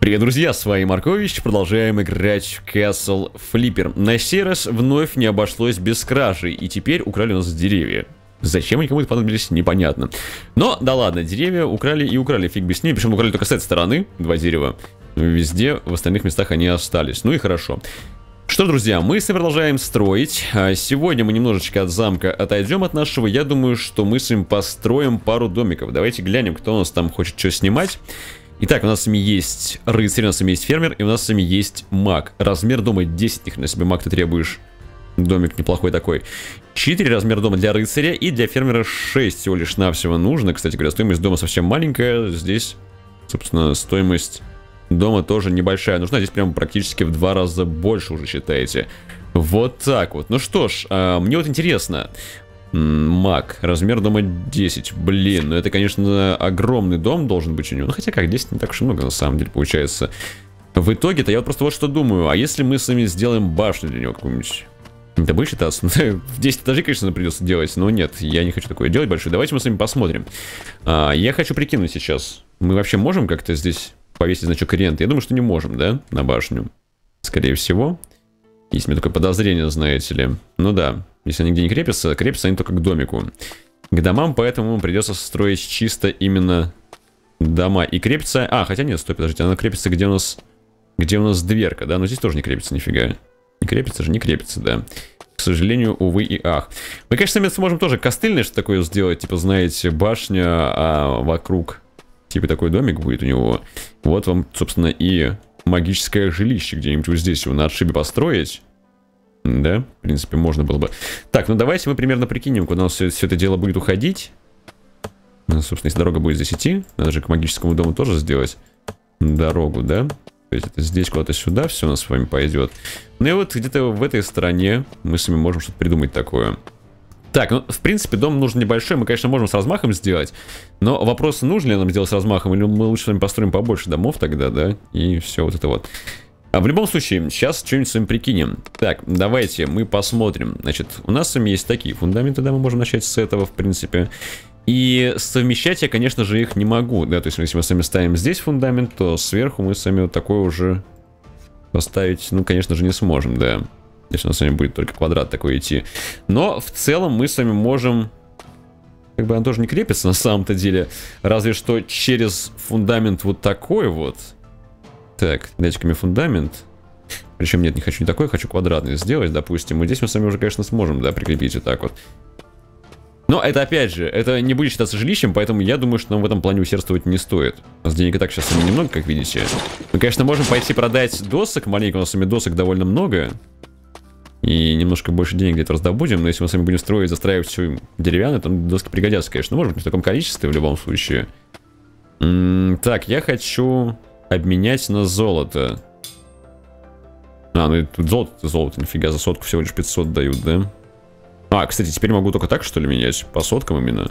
Привет, друзья, с вами Маркович, продолжаем играть в Castle Flipper. На сей раз вновь не обошлось без кражи, и теперь украли у нас деревья. Зачем они кому-то понадобились, непонятно. Но, да ладно, деревья украли и украли, фиг бы с ними, причем украли только с этой стороны, два дерева. Везде, в остальных местах они остались, ну и хорошо. Что, друзья, мы продолжаем строить. Сегодня мы немножечко от замка отойдем от нашего. Я думаю, что мы с вами построим пару домиков. Давайте глянем, кто у нас там хочет что снимать. Итак, у нас с вами есть рыцарь, у нас с вами есть фермер, и у нас с вами есть маг. Размер дома 10, их на себе маг ты требуешь. Домик неплохой такой. 4 размер дома для рыцаря, и для фермера 6 всего лишь навсего нужно. Кстати говоря, стоимость дома совсем маленькая. Здесь, собственно, стоимость дома тоже небольшая. Нужна здесь прям практически в 2 раза больше уже, считаете. Вот так вот. Ну что ж, мне вот интересно. Маг, размер дома 10. Блин, ну это, конечно, огромный дом должен быть у него. Ну хотя как, 10 не так уж и много на самом деле получается. В итоге-то я вот просто вот что думаю. А если мы с вами сделаем башню для него какую-нибудь? Это будет считаться? В 10 этажей, конечно, придется делать. Но нет, я не хочу такое делать большое. Давайте мы с вами посмотрим. Я хочу прикинуть сейчас. Мы вообще можем как-то здесь повесить значок ренты? Я думаю, что не можем, да? На башню. Скорее всего. Есть у меня такое подозрение, знаете ли. Ну да. Если они нигде не крепятся, крепятся они только к домику. К домам, поэтому придется строить чисто именно дома. И крепится... хотя нет, стой, подождите, она крепится, где у нас дверка, да? Но здесь тоже не крепится нифига. Не крепится же, не крепится, да. К сожалению, увы и ах. Мы, конечно, сами сможем тоже костыльное что такое сделать. Типа, знаете, башня, а вокруг типа такой домик будет у него. Вот вам, собственно, и магическое жилище где-нибудь вот здесь его на отшибе построить. Да, в принципе, можно было бы. Так, ну давайте мы примерно прикинем, куда у нас все это дело будет уходить. Ну, собственно, если дорога будет здесь идти, надо же к магическому дому тоже сделать дорогу, да? То есть это здесь куда-то сюда все у нас с вами пойдет. Ну и вот где-то в этой стороне мы с вами можем что-то придумать такое. Так, ну, в принципе, дом нужен небольшой, мы, конечно, можем с размахом сделать. Но вопрос, нужно ли нам сделать с размахом, или мы лучше с вами построим побольше домов тогда, да? И все вот это вот. В любом случае, сейчас что-нибудь с вами прикинем. Так, давайте мы посмотрим. Значит, у нас с вами есть такие фундаменты, да, мы можем начать с этого, в принципе. И совмещать я, конечно же, их не могу, да, то есть если мы с вами ставим здесь фундамент, то сверху мы с вами вот такой уже поставить, ну, конечно же, не сможем, да. Если у нас с вами будет только квадрат такой идти. Но в целом мы с вами можем... Как бы он тоже не крепится на самом-то деле, разве что через фундамент вот такой вот. Так, дайте-ка мне фундамент. Причем нет, не хочу не такой, хочу квадратный сделать, допустим. И здесь мы с вами уже, конечно, сможем, да, прикрепить вот так вот. Но это, опять же, это не будет считаться жилищем, поэтому я думаю, что нам в этом плане усердствовать не стоит. У нас денег и так сейчас с вами немного, как видите. Мы, конечно, можем пойти продать досок, маленько, у нас с вами досок довольно много. И немножко больше денег где-то раздобудем, но если мы с вами будем строить, застраивать все деревянное, то доски пригодятся, конечно. Может быть, в таком количестве в любом случае. Так, я хочу... обменять на золото. Ну и тут золото, нифига, за сотку всего лишь 500 дают, да? Кстати, теперь могу только так, что ли, менять? По соткам именно?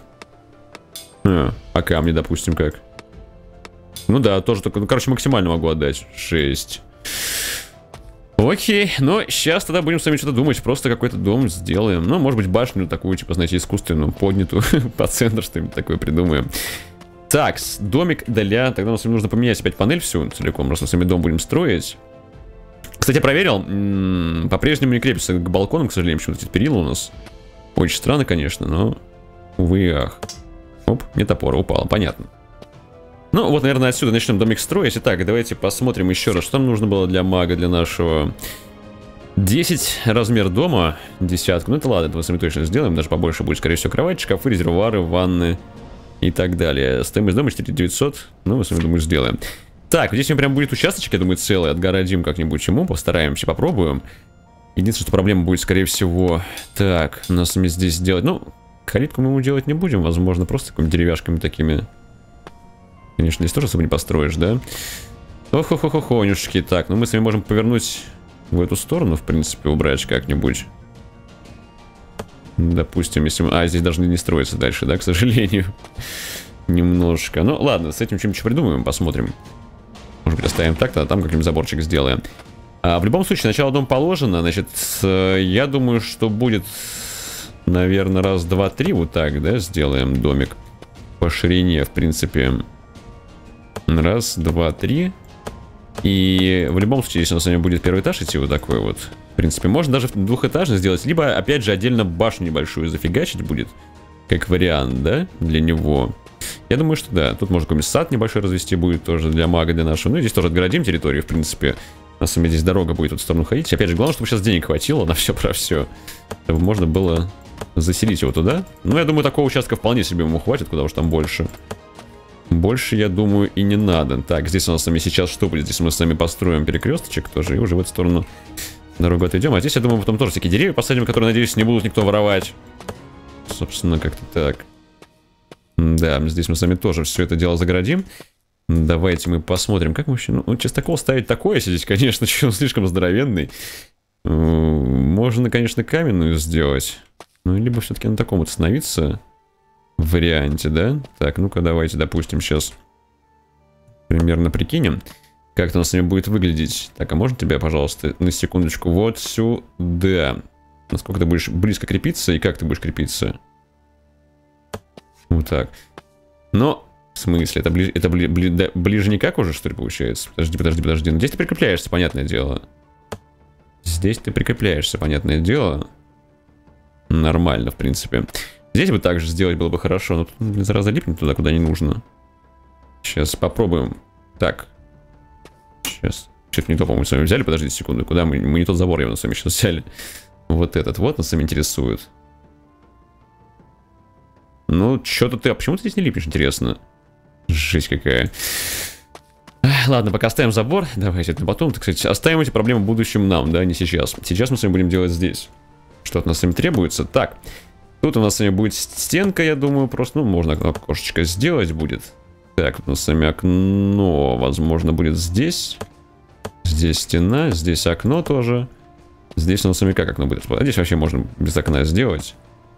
А камни, допустим, как? Ну да, тоже только, ну, короче, максимально могу отдать. 6. Окей, но сейчас тогда будем с вами что-то думать. Просто какой-то дом сделаем. Ну, может быть, башню такую, типа, знаете, искусственную, поднятую по центру, что-нибудь такое придумаем. Так, домик для... Тогда нам с вами нужно поменять опять панель всю целиком, раз мы с вами дом будем строить. Кстати, я проверил, по-прежнему не крепится к балконам, к сожалению, почему-то эти перила у нас. Очень странно, конечно, но... Увы и ах. Оп, не топор, упало, понятно. Ну, вот, наверное, отсюда начнем домик строить. Итак, давайте посмотрим еще раз, что нам нужно было для мага, для нашего... 10 размер дома, десятку. Ну, это ладно, это мы с вами точно сделаем, даже побольше будет, скорее всего, кровать, шкафы, резервуары, ванны... И так далее. Стоимость дома 4900. Ну, мы с вами, думаю, сделаем. Так, здесь у меня прям будет участочек, я думаю, целый. Отгородим как-нибудь ему. Постараемся, попробуем. Единственное, что проблема будет, скорее всего... Так, у нас с вами здесь сделать... Ну, калитку мы ему делать не будем. Возможно, просто такими деревяшками такими. Конечно, здесь тоже особо не построишь, да? Ох-ох-ох-охонюшки. Так, ну мы с вами можем повернуть в эту сторону, в принципе, убрать как-нибудь. Допустим, если мы... здесь даже не строится дальше, да, к сожалению. Немножко. Ну, ладно, с этим чем-нибудь придумаем, посмотрим. Может быть, оставим так-то, а там как-нибудь заборчик сделаем. В любом случае, начало дома положено. Значит, я думаю, что будет, наверное, раз, два, три вот так, да, сделаем домик. По ширине, в принципе. Раз, два, три. И в любом случае, если у нас с вами будет первый этаж идти вот такой вот, в принципе, можно даже двухэтажный сделать, либо, опять же, отдельно башню небольшую зафигачить будет, как вариант, да, для него. Я думаю, что да, тут можно какой-нибудь сад небольшой развести будет тоже для мага, для нашего. Ну, и здесь тоже отгородим территорию, в принципе. У нас с вами здесь дорога будет в эту сторону ходить. Опять же, главное, чтобы сейчас денег хватило на все про все, чтобы можно было заселить его туда. Ну, я думаю, такого участка вполне себе ему хватит, куда уж там больше. Больше, я думаю, и не надо. Так, здесь у нас с вами сейчас что будет? Здесь мы с вами построим перекресточек тоже, и уже в эту сторону дорогу отойдем. А здесь, я думаю, потом тоже всякие деревья посадим, которые, надеюсь, не будут никто воровать. Собственно, как-то так. Да, здесь мы с вами тоже все это дело загородим. Давайте мы посмотрим, как мы вообще... Ну, частокол ставить такое, если здесь, конечно, что он слишком здоровенный. Можно, конечно, каменную сделать. Ну, либо все-таки на таком вот остановиться варианте, да? Так, ну-ка, давайте, допустим, сейчас примерно прикинем, как это у нас с вами будет выглядеть. Так, а можно тебя, пожалуйста, на секундочку вот сюда? Насколько ты будешь близко крепиться и как ты будешь крепиться? Вот так. Но, в смысле, это ближе никак уже, что ли, получается? Подожди. Ну, здесь ты прикрепляешься, понятное дело. Здесь ты прикрепляешься, понятное дело. Нормально, в принципе. Здесь бы также сделать было бы хорошо, но тут зараза липнет туда, куда не нужно. Сейчас попробуем. Так. Сейчас. Что-то не то, по-моему, с вами взяли. Подождите секунду. Куда мы? Мы не тот забор явно с вами сейчас взяли. Вот этот вот нас с вами интересует. Ну, что-то ты... А почему ты здесь не липнешь, интересно? Жесть какая. Ладно, пока оставим забор. Давайте это потом. Так сказать, оставим эти проблемы в будущем нам, да, не сейчас. Сейчас мы с вами будем делать здесь. Что от нас с вами требуется. Так. Тут у нас с вами будет стенка, я думаю, просто, ну, можно окошечко сделать будет. Так, у нас с вами окно, возможно, будет здесь. Здесь стена, здесь окно тоже. Здесь у нас с вами как окно будет? А здесь вообще можно без окна сделать.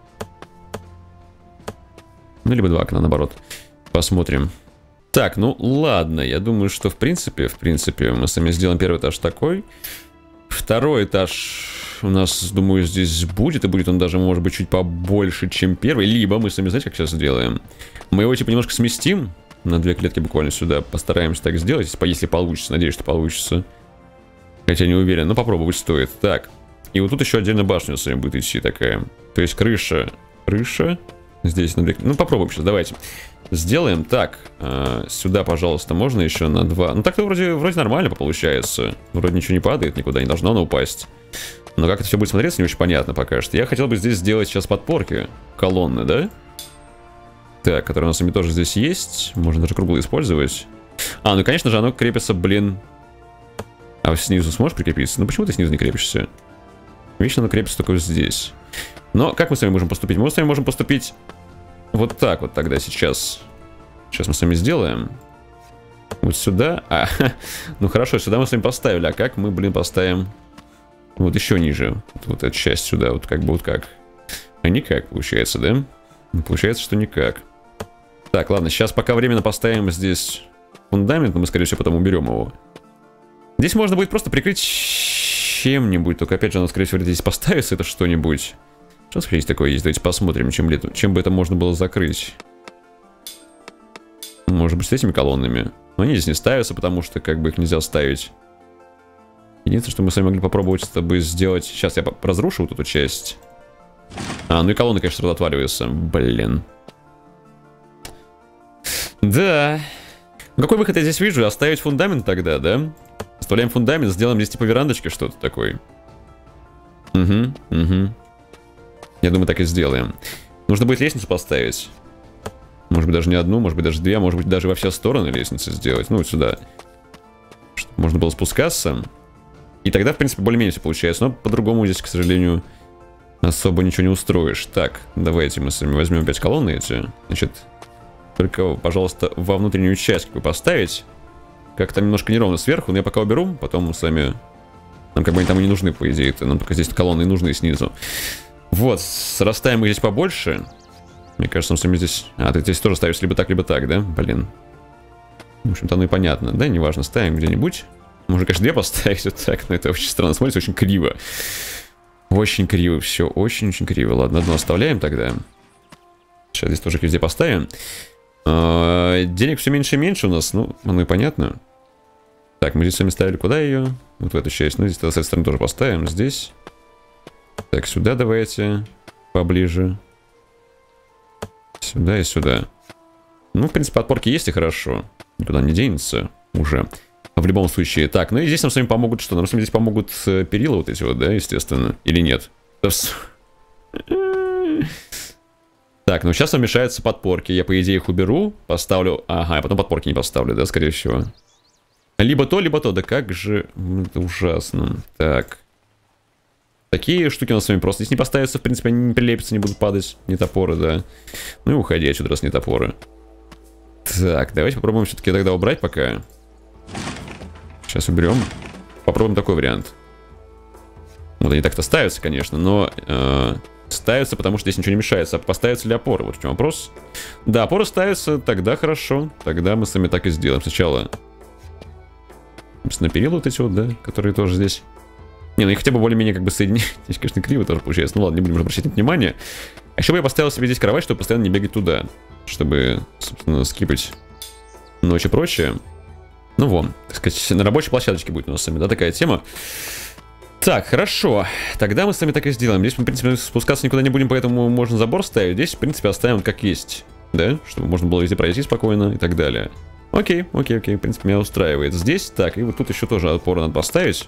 Ну, либо два окна, наоборот. Посмотрим. Так, ну, ладно, я думаю, что в принципе, мы с вами сделаем первый этаж такой. Второй этаж... У нас, думаю, здесь будет, и будет он даже, может быть, чуть побольше, чем первый. Либо мы сами, знаете, как сейчас сделаем? Мы его, типа, немножко сместим на 2 клетки буквально сюда. Постараемся так сделать, если получится. Надеюсь, что получится. Хотя не уверен, но попробовать стоит. Так, и вот тут еще отдельно башня с вами будет идти такая. То есть крыша. Здесь на 2... Ну, попробуем сейчас, давайте. Сделаем так. Сюда, пожалуйста, можно еще на 2. Ну, так-то вроде нормально получается. Вроде ничего не падает, никуда не должно оно упасть. Но как это все будет смотреться, не очень понятно пока что. Я хотел бы здесь сделать сейчас подпорки. Колонны, да? Так, которые у нас с вами тоже здесь есть. Можно даже круглые использовать. А, ну, конечно же, оно крепится, блин. А снизу сможешь прикрепиться? Ну, почему ты снизу не крепишься? Вечно оно крепится только здесь. Но как мы с вами можем поступить? Мы с вами можем поступить вот так вот тогда сейчас. Сейчас мы с вами сделаем. Вот сюда. Ну хорошо, сюда мы с вами поставили. А как мы, блин, поставим вот еще ниже? Вот эту часть сюда. Вот как бы вот как. А никак получается, да? Получается, что никак. Так, ладно, сейчас пока временно поставим здесь фундамент, но мы, скорее всего, потом уберем его. Здесь можно будет просто прикрыть чем-нибудь. Только, опять же, оно, скорее всего, здесь поставится это что-нибудь. Что здесь такое есть? Давайте посмотрим, чем бы это можно было закрыть. Может быть, с этими колоннами. Но они здесь не ставятся, потому что как бы их нельзя ставить. Единственное, что мы с вами могли попробовать, это бы сделать... Сейчас я разрушу вот эту часть. Ну и колонны, конечно, сразу отваливаются. Блин. Да. Ну, какой выход я здесь вижу? Оставить фундамент тогда, да? Оставляем фундамент, сделаем здесь типа верандочки что-то такое. Угу. Я думаю, так и сделаем. Нужно будет лестницу поставить. Может быть, даже не одну, может быть, даже 2, может быть, даже во все стороны лестницы сделать. Ну, вот сюда. Чтобы можно было спускаться. И тогда, в принципе, более-менее все получается. Но по-другому здесь, к сожалению, особо ничего не устроишь. Так, давайте мы с вами возьмем опять колонны эти. Значит, только, пожалуйста, во внутреннюю часть как бы поставить. Как-то немножко неровно сверху, но я пока уберу. Потом мы с вами... Нам как бы они там и не нужны, по идее. Нам только здесь колонны и нужны снизу. Вот, срастаем их здесь побольше. Мне кажется, мы с вами здесь... ты здесь тоже ставишь либо так, да? Блин. В общем-то, ну и понятно. Да, неважно, ставим где-нибудь. Можно, конечно, 2 поставить вот так, но это очень странно смотрится, очень криво. Очень криво все, очень-очень криво. Ладно, одно оставляем тогда. Сейчас здесь тоже их везде поставим. Денег все меньше и меньше у нас, ну и понятно. Так, мы здесь с вами ставили куда ее? Вот в эту часть. Ну, здесь с этой стороны тоже поставим. Здесь. Так, сюда давайте. Поближе. Сюда и сюда. Ну, в принципе, подпорки есть и хорошо. Никуда не денется уже. В любом случае. Так, ну и здесь нам с вами помогут что? Нам с вами здесь помогут перила вот эти вот, да, естественно. Или нет? Так, ну сейчас вмешаются подпорки. Я, по идее, их уберу, поставлю... Ага, а потом подпорки не поставлю, да, скорее всего. Либо то, либо то. Да как же... Это ужасно. Так. Такие штуки у нас с вами просто здесь не поставятся, в принципе, они не прилепятся, не будут падать. Не топоры, да. Ну и уходи отсюда, раз не топоры. Так, давайте попробуем все-таки тогда убрать пока. Сейчас уберем. Попробуем такой вариант. Вот они так-то ставятся, конечно, но... ставятся, потому что здесь ничего не мешается. А поставятся ли опоры? Вот в чем вопрос. Да, опоры ставятся, тогда хорошо. Тогда мы с вами так и сделаем. Сначала... на перила вот эти вот, да, которые тоже здесь. Не, ну и хотя бы более-менее как бы соединить. Здесь, конечно, криво тоже получается. Ну ладно, не будем обращать внимание. А еще бы я поставил себе здесь кровать, чтобы постоянно не бегать туда. Чтобы, собственно, скипать ночь и прочее. Ну вон, так сказать, на рабочей площадочке будет у нас с вами, да, такая тема. Так, хорошо. Тогда мы с вами так и сделаем. Здесь мы, в принципе, спускаться никуда не будем, поэтому можно забор ставить. Здесь, в принципе, оставим как есть. Да? Чтобы можно было везде пройти спокойно и так далее. Окей, окей, окей. В принципе, меня устраивает. Здесь, так, и вот тут еще тоже опоры надо поставить.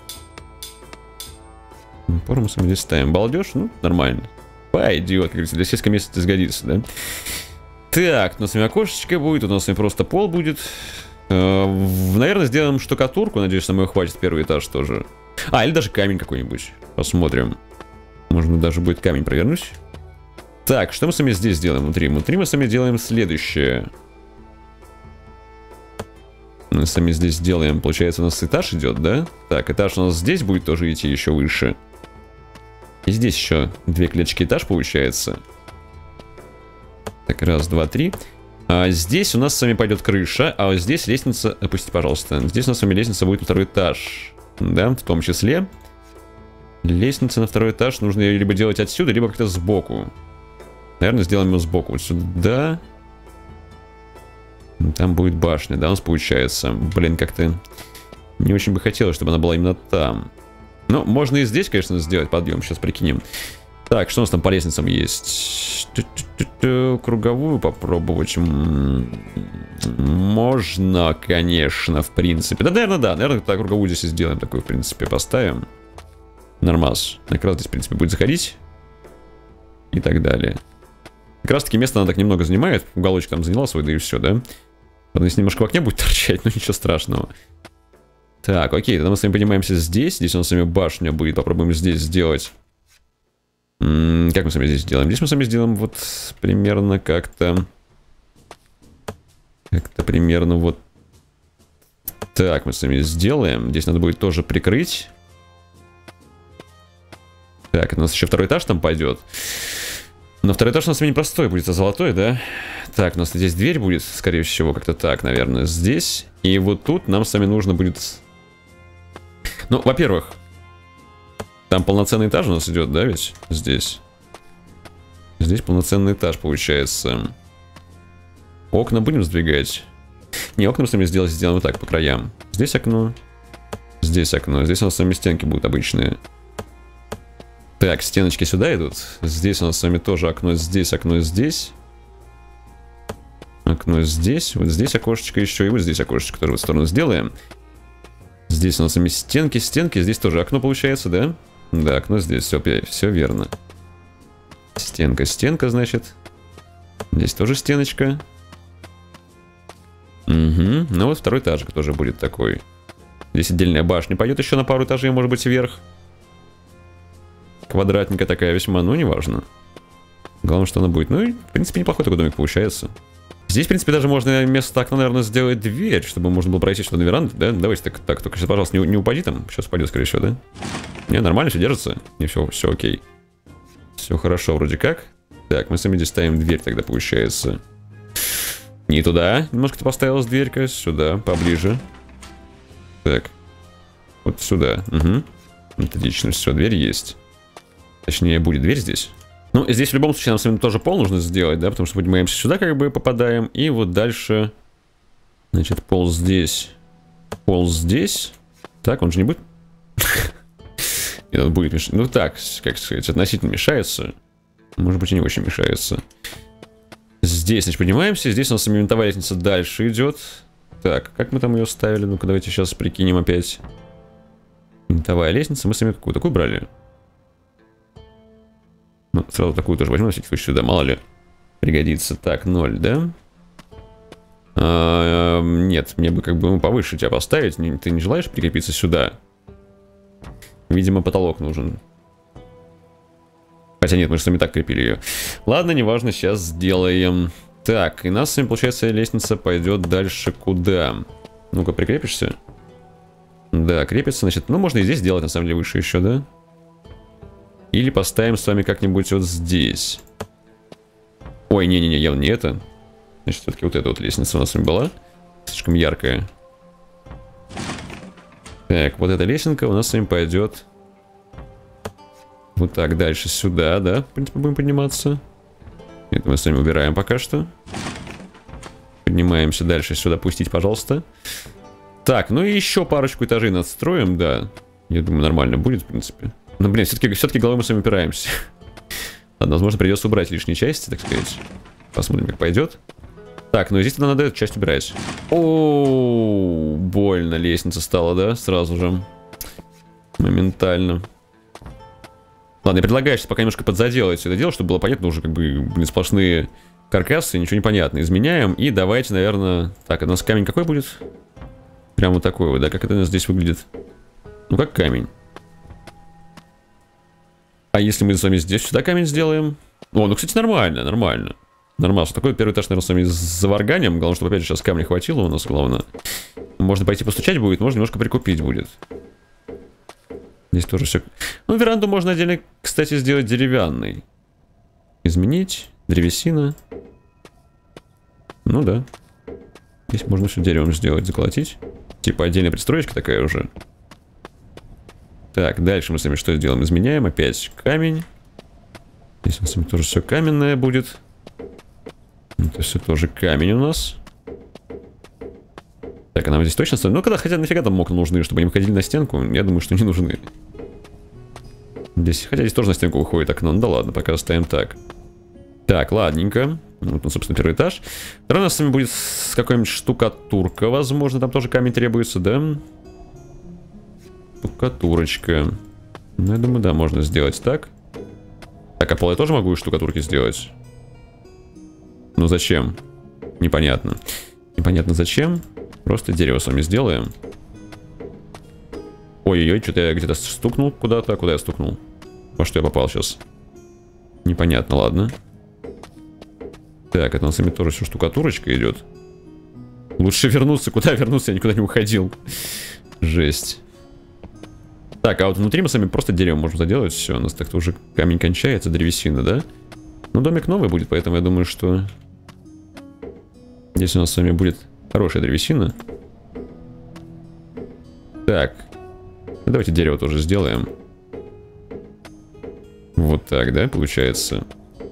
Опору мы с вами здесь ставим. Балдеж? Ну, нормально. Пойдет, как говорится. Для сельского места сгодится, да? Так, у нас с вами окошечко будет. У нас с вами просто пол будет. Наверное, сделаем штукатурку. Надеюсь, нам ее хватит первый этаж тоже. А, или даже камень какой-нибудь. Посмотрим. Можно даже будет камень провернуть. Так, что мы с вами здесь делаем внутри? Внутри мы с вами делаем следующее. Мы с вами здесь делаем, получается, у нас этаж идет, да? Так, этаж у нас здесь будет тоже идти еще выше. И здесь еще две клеточки этаж получается. Так, раз, два, три. А здесь у нас с вами пойдет крыша, а вот здесь лестница... Опустите, пожалуйста. Здесь у нас с вами лестница будет на второй этаж. Да, в том числе. Лестница на второй этаж нужно ее либо делать отсюда, либо как-то сбоку. Наверное, сделаем ее сбоку. Вот сюда. Там будет башня, да, у нас получается. Блин, как-то не очень бы хотелось, чтобы она была именно там. Но можно и здесь, конечно, сделать подъем. Сейчас прикинем. Так, что у нас там по лестницам есть? Круговую попробовать. Можно, конечно, в принципе. Да, наверное, да. Наверное, так круговую здесь и сделаем. Такую, в принципе, поставим. Нормас. Как раз здесь, в принципе, будет заходить. И так далее. Как раз таки место она так немного занимает. Уголочек там заняла свой, да и все, да? Потом здесь немножко в окне будет торчать, но ничего страшного. Так, окей, тогда мы с вами поднимаемся здесь. Здесь у нас с вами башня будет. Попробуем здесь сделать. Как мы с вами здесь сделаем? Здесь мы с вами сделаем вот примерно как-то... Как-то примерно вот... Так, мы с вами сделаем. Здесь надо будет тоже прикрыть. Так, у нас еще второй этаж там пойдет. Но второй этаж у нас непростой будет, а золотой, да? Так, у нас здесь дверь будет, скорее всего, как-то так, наверное, здесь. И вот тут нам с вами нужно будет... Ну, во-первых, там полноценный этаж у нас идет, да, ведь? Здесь. Здесь полноценный этаж, получается. Окна будем сдвигать? Не, окна мы с вами сделаем вот так, по краям. Здесь окно. Здесь окно. Здесь у нас с вами стенки будут обычные. Так, стеночки сюда идут. Здесь у нас с вами тоже окно здесь, окно здесь. Окно здесь. Вот здесь окошечко еще. И вот здесь окошечко тоже в эту сторону сделаем. Здесь у нас с вами стенки, стенки. Здесь тоже окно получается, да? Да, окно здесь. Все верно. Стенка, стенка, значит. Здесь тоже стеночка. Угу. Ну вот второй этажик тоже будет такой. Здесь отдельная башня. Пойдет еще на пару этажей, может быть, вверх. Квадратненькая такая весьма, ну, неважно. Главное, что она будет. Ну, и, в принципе, неплохой такой домик получается. Здесь, в принципе, даже можно вместо окна, наверное, сделать дверь, чтобы можно было пройти сюда на веранду, да? Давайте так, только сейчас, пожалуйста, не упади там. Сейчас упадет, скорее всего, да? Не, нормально, все держится. Не, все окей. Все хорошо, вроде как. Так, мы сами здесь ставим дверь тогда, получается. Не туда. Немножко ты поставилась дверька. Сюда, поближе. Так. Вот сюда. Угу. Отлично, все, дверь есть. Точнее, будет дверь здесь. Ну, здесь в любом случае нам с вами тоже пол нужно сделать, да? Потому что поднимаемся сюда, как бы попадаем. И вот дальше... Значит, пол здесь. Пол здесь. Так, он же не будет... Нет, он будет мешать. Ну так, как сказать, относительно мешается. Может быть, и не очень мешается. Здесь, значит, поднимаемся. Здесь у нас винтовая лестница дальше идет. Так, как мы там ее ставили? Ну-ка, давайте сейчас прикинем опять. Винтовая лестница. Мы с вами какую? Такую брали? Ну, сразу такую тоже возьмем, на всякий случай, сюда, мало ли. Пригодится. Так, 0, да? Нет, мне бы как бы повыше тебя поставить. Ты не желаешь прикрепиться сюда? Видимо, потолок нужен. Хотя нет, мы же сами так крепили ее. Ладно, неважно, сейчас сделаем. Так, и у нас с вами, получается, лестница пойдет дальше куда? Ну-ка, прикрепишься? Да, крепится, значит, ну, можно и здесь сделать, на самом деле, выше еще, да? Или поставим с вами как-нибудь вот здесь. Ой, не-не-не, явно не это. Значит, все-таки вот эта вот лестница у нас с вами была. Слишком яркая. Так, вот эта лесенка у нас с вами пойдет вот так дальше сюда, да? В принципе, будем подниматься. Это мы с вами убираем пока что. Поднимаемся дальше сюда, пустить, пожалуйста. Так, ну и еще парочку этажей надстроим, да. Я думаю, нормально будет, в принципе. Но, блин, все-таки головой мы с вами упираемся. Ладно, возможно, придется убрать лишние части, так сказать. Посмотрим, как пойдет. Так, ну здесь надо эту часть убирать. О, больно лестница стала, да? Сразу же. Моментально. Ладно, я предлагаю сейчас пока немножко подзаделать это дело, чтобы было понятно уже, как бы, блин, сплошные каркасы, ничего не понятно. Изменяем, и давайте, наверное... Так, у нас камень какой будет? Прям вот такой вот, да? Как это у нас здесь выглядит? Ну, как камень. А если мы с вами здесь сюда камень сделаем? О, ну, кстати, нормально, нормально. Нормально, что такой первый этаж, наверное, с вами заварганем. Главное, чтобы опять же сейчас камня хватило у нас, главное. Можно пойти постучать будет, можно немножко прикупить будет. Здесь тоже все... Ну, веранду можно отдельно, кстати, сделать деревянной. Изменить. Древесина. Ну да. Здесь можно все деревом сделать, заколотить. Типа отдельная пристроечка такая уже. Так, дальше мы с вами что сделаем? Изменяем опять камень. Здесь у нас с вами тоже все каменное будет. Это все тоже камень у нас. Так, а нам здесь точно стоит? Ну, когда, хотя нафига там окна нужны, чтобы они выходили на стенку? Я думаю, что не нужны. Здесь, хотя здесь тоже на стенку выходит окно. Ну да ладно, пока оставим так. Так, ладненько. Вот, ну, собственно, первый этаж. Второй у нас с вами будет какая-нибудь штукатурка, возможно. Там тоже камень требуется, да? Штукатурочка. Ну, я думаю, да, можно сделать так. Так, а пол я тоже могу из штукатурки сделать? Ну, зачем? Непонятно. Непонятно зачем. Просто дерево с вами сделаем. Ой-ой-ой, что-то я где-то стукнул куда-то. Куда я стукнул? Во что я попал сейчас? Непонятно, ладно. Так, это у нас с вами тоже все штукатурочка идет. Лучше вернуться. Куда вернуться? Я никуда не уходил. Жесть. Так, а вот внутри мы с вами просто дерево можем заделать. Все, у нас так-то уже камень кончается, древесина, да? Ну, домик новый будет, поэтому я думаю, что... Здесь у нас с вами будет хорошая древесина. Так. Давайте дерево тоже сделаем. Вот так, да, получается?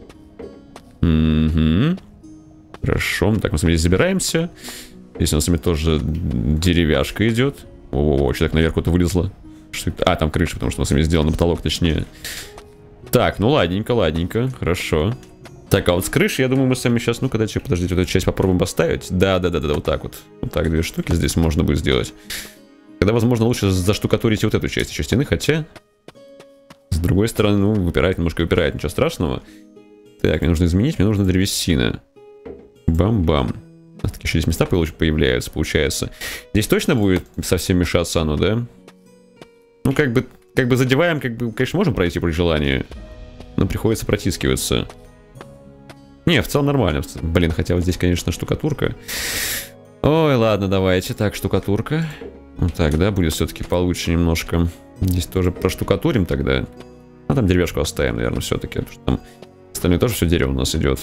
Угу. Хорошо. Так, мы с вами здесь забираемся. Здесь у нас с вами тоже деревяшка идет. О-о-о, что так наверху-то вылезло? Что это? А, там крыша, потому что у нас с вами сделан потолок, точнее. Так, ну ладненько, ладненько. Хорошо. Так, а вот с крыши, я думаю, мы с вами сейчас... Ну-ка, дайте, подождите, вот эту часть попробуем поставить. Да-да-да-да, вот так вот. Вот так, две штуки здесь можно будет сделать. Когда, возможно, лучше заштукатурить вот эту часть еще стены, хотя... С другой стороны, ну, выпирает, немножко выпирает, ничего страшного. Так, мне нужно изменить, мне нужна древесина. Бам-бам. У нас такие еще здесь места появляются, получается. Здесь точно будет совсем мешаться оно, да? Ну, как бы задеваем, как бы, конечно, можем пройти при желании. Но приходится протискиваться. Не, в целом нормально. Блин, хотя вот здесь, конечно, штукатурка. Ой, ладно, давайте. Так, штукатурка. Вот так, да, будет все-таки получше немножко. Здесь тоже проштукатурим тогда. А там деревяшку оставим, наверное, все-таки. Потому что там остальное тоже все дерево у нас идет.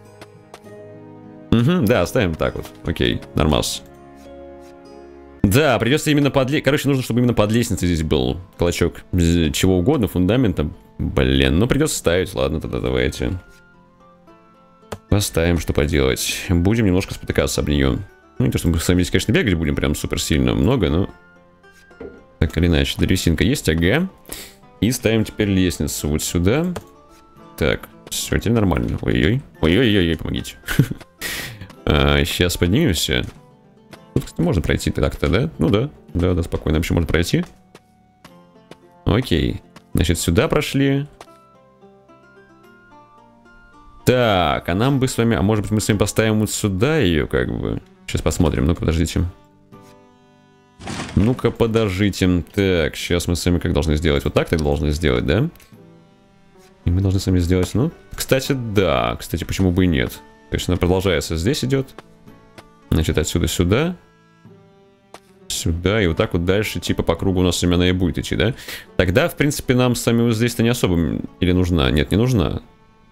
Угу, да, оставим так вот. Окей, нормас. Да, придется именно под... Короче, нужно, чтобы именно под лестницей здесь был клочок чего угодно, фундамента. Блин, ну придется ставить. Ладно, тогда давайте. Поставим, что поделать. Будем немножко спотыкаться об нее. Ну, не то, что мы с вами здесь, конечно, бегать будем прям супер сильно много, но... Так или иначе, древесинка есть, ага. И ставим теперь лестницу вот сюда. Так, все, теперь нормально. Ой-ой. Ой-ой-ой, помогите. Сейчас поднимемся. Тут, кстати, можно пройти так-то, да? Ну да. Да, спокойно вообще можно пройти. Окей. Значит, сюда прошли. Так, а нам бы с вами... А может быть, мы с вами поставим вот сюда ее, как бы... Сейчас посмотрим. Ну-ка, подождите. Ну-ка, подождите. Так, сейчас мы с вами как должны сделать? Вот так должны сделать, да? И мы должны с вами сделать, ну... Кстати, да. Кстати, почему бы и нет? То есть она продолжается. Здесь идет. Значит, отсюда сюда. Сюда. И вот так вот дальше, типа, по кругу у нас именно и будет идти, да? Тогда, в принципе, нам с вами вот здесь-то не особо... Или нужна? Нет, не нужна.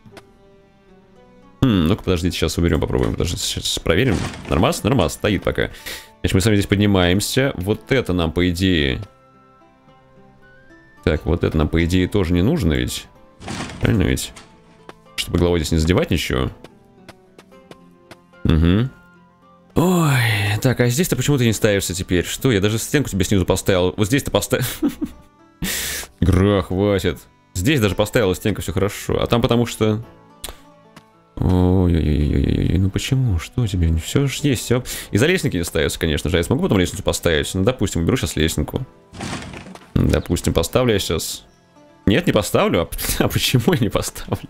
Ну-ка, подождите, сейчас уберем, попробуем. Подождите, сейчас проверим. Нормас? Нормас, стоит пока. Значит, мы с вами здесь поднимаемся. Вот это нам, по идее... Так, вот это нам, по идее, тоже не нужно ведь. Правильно ведь? Чтобы головой здесь не задевать ничего. Угу. Ой, так, а здесь-то почему ты не ставишься теперь? Что, я даже стенку тебе снизу поставил. Вот здесь-то поставил. Гра, хватит. Здесь даже поставила стенку, все хорошо. А там потому что... Ой-ой-ой-ой-ой, ну почему? Что у тебя? Все же есть, все. Из-за лестники не ставится, конечно же. Я смогу потом лестницу поставить? Ну, допустим, уберу сейчас лестнику. Допустим, поставлю я сейчас. Нет, не поставлю. А почему я не поставлю?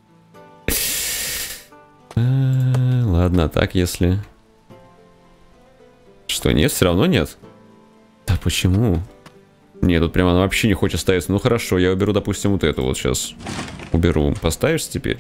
Ладно, так если... Что, нет? Все равно нет? Да почему? Нет, тут прямо она вообще не хочет ставиться. Ну хорошо, я уберу, допустим, вот эту вот сейчас. Уберу. Поставишь теперь?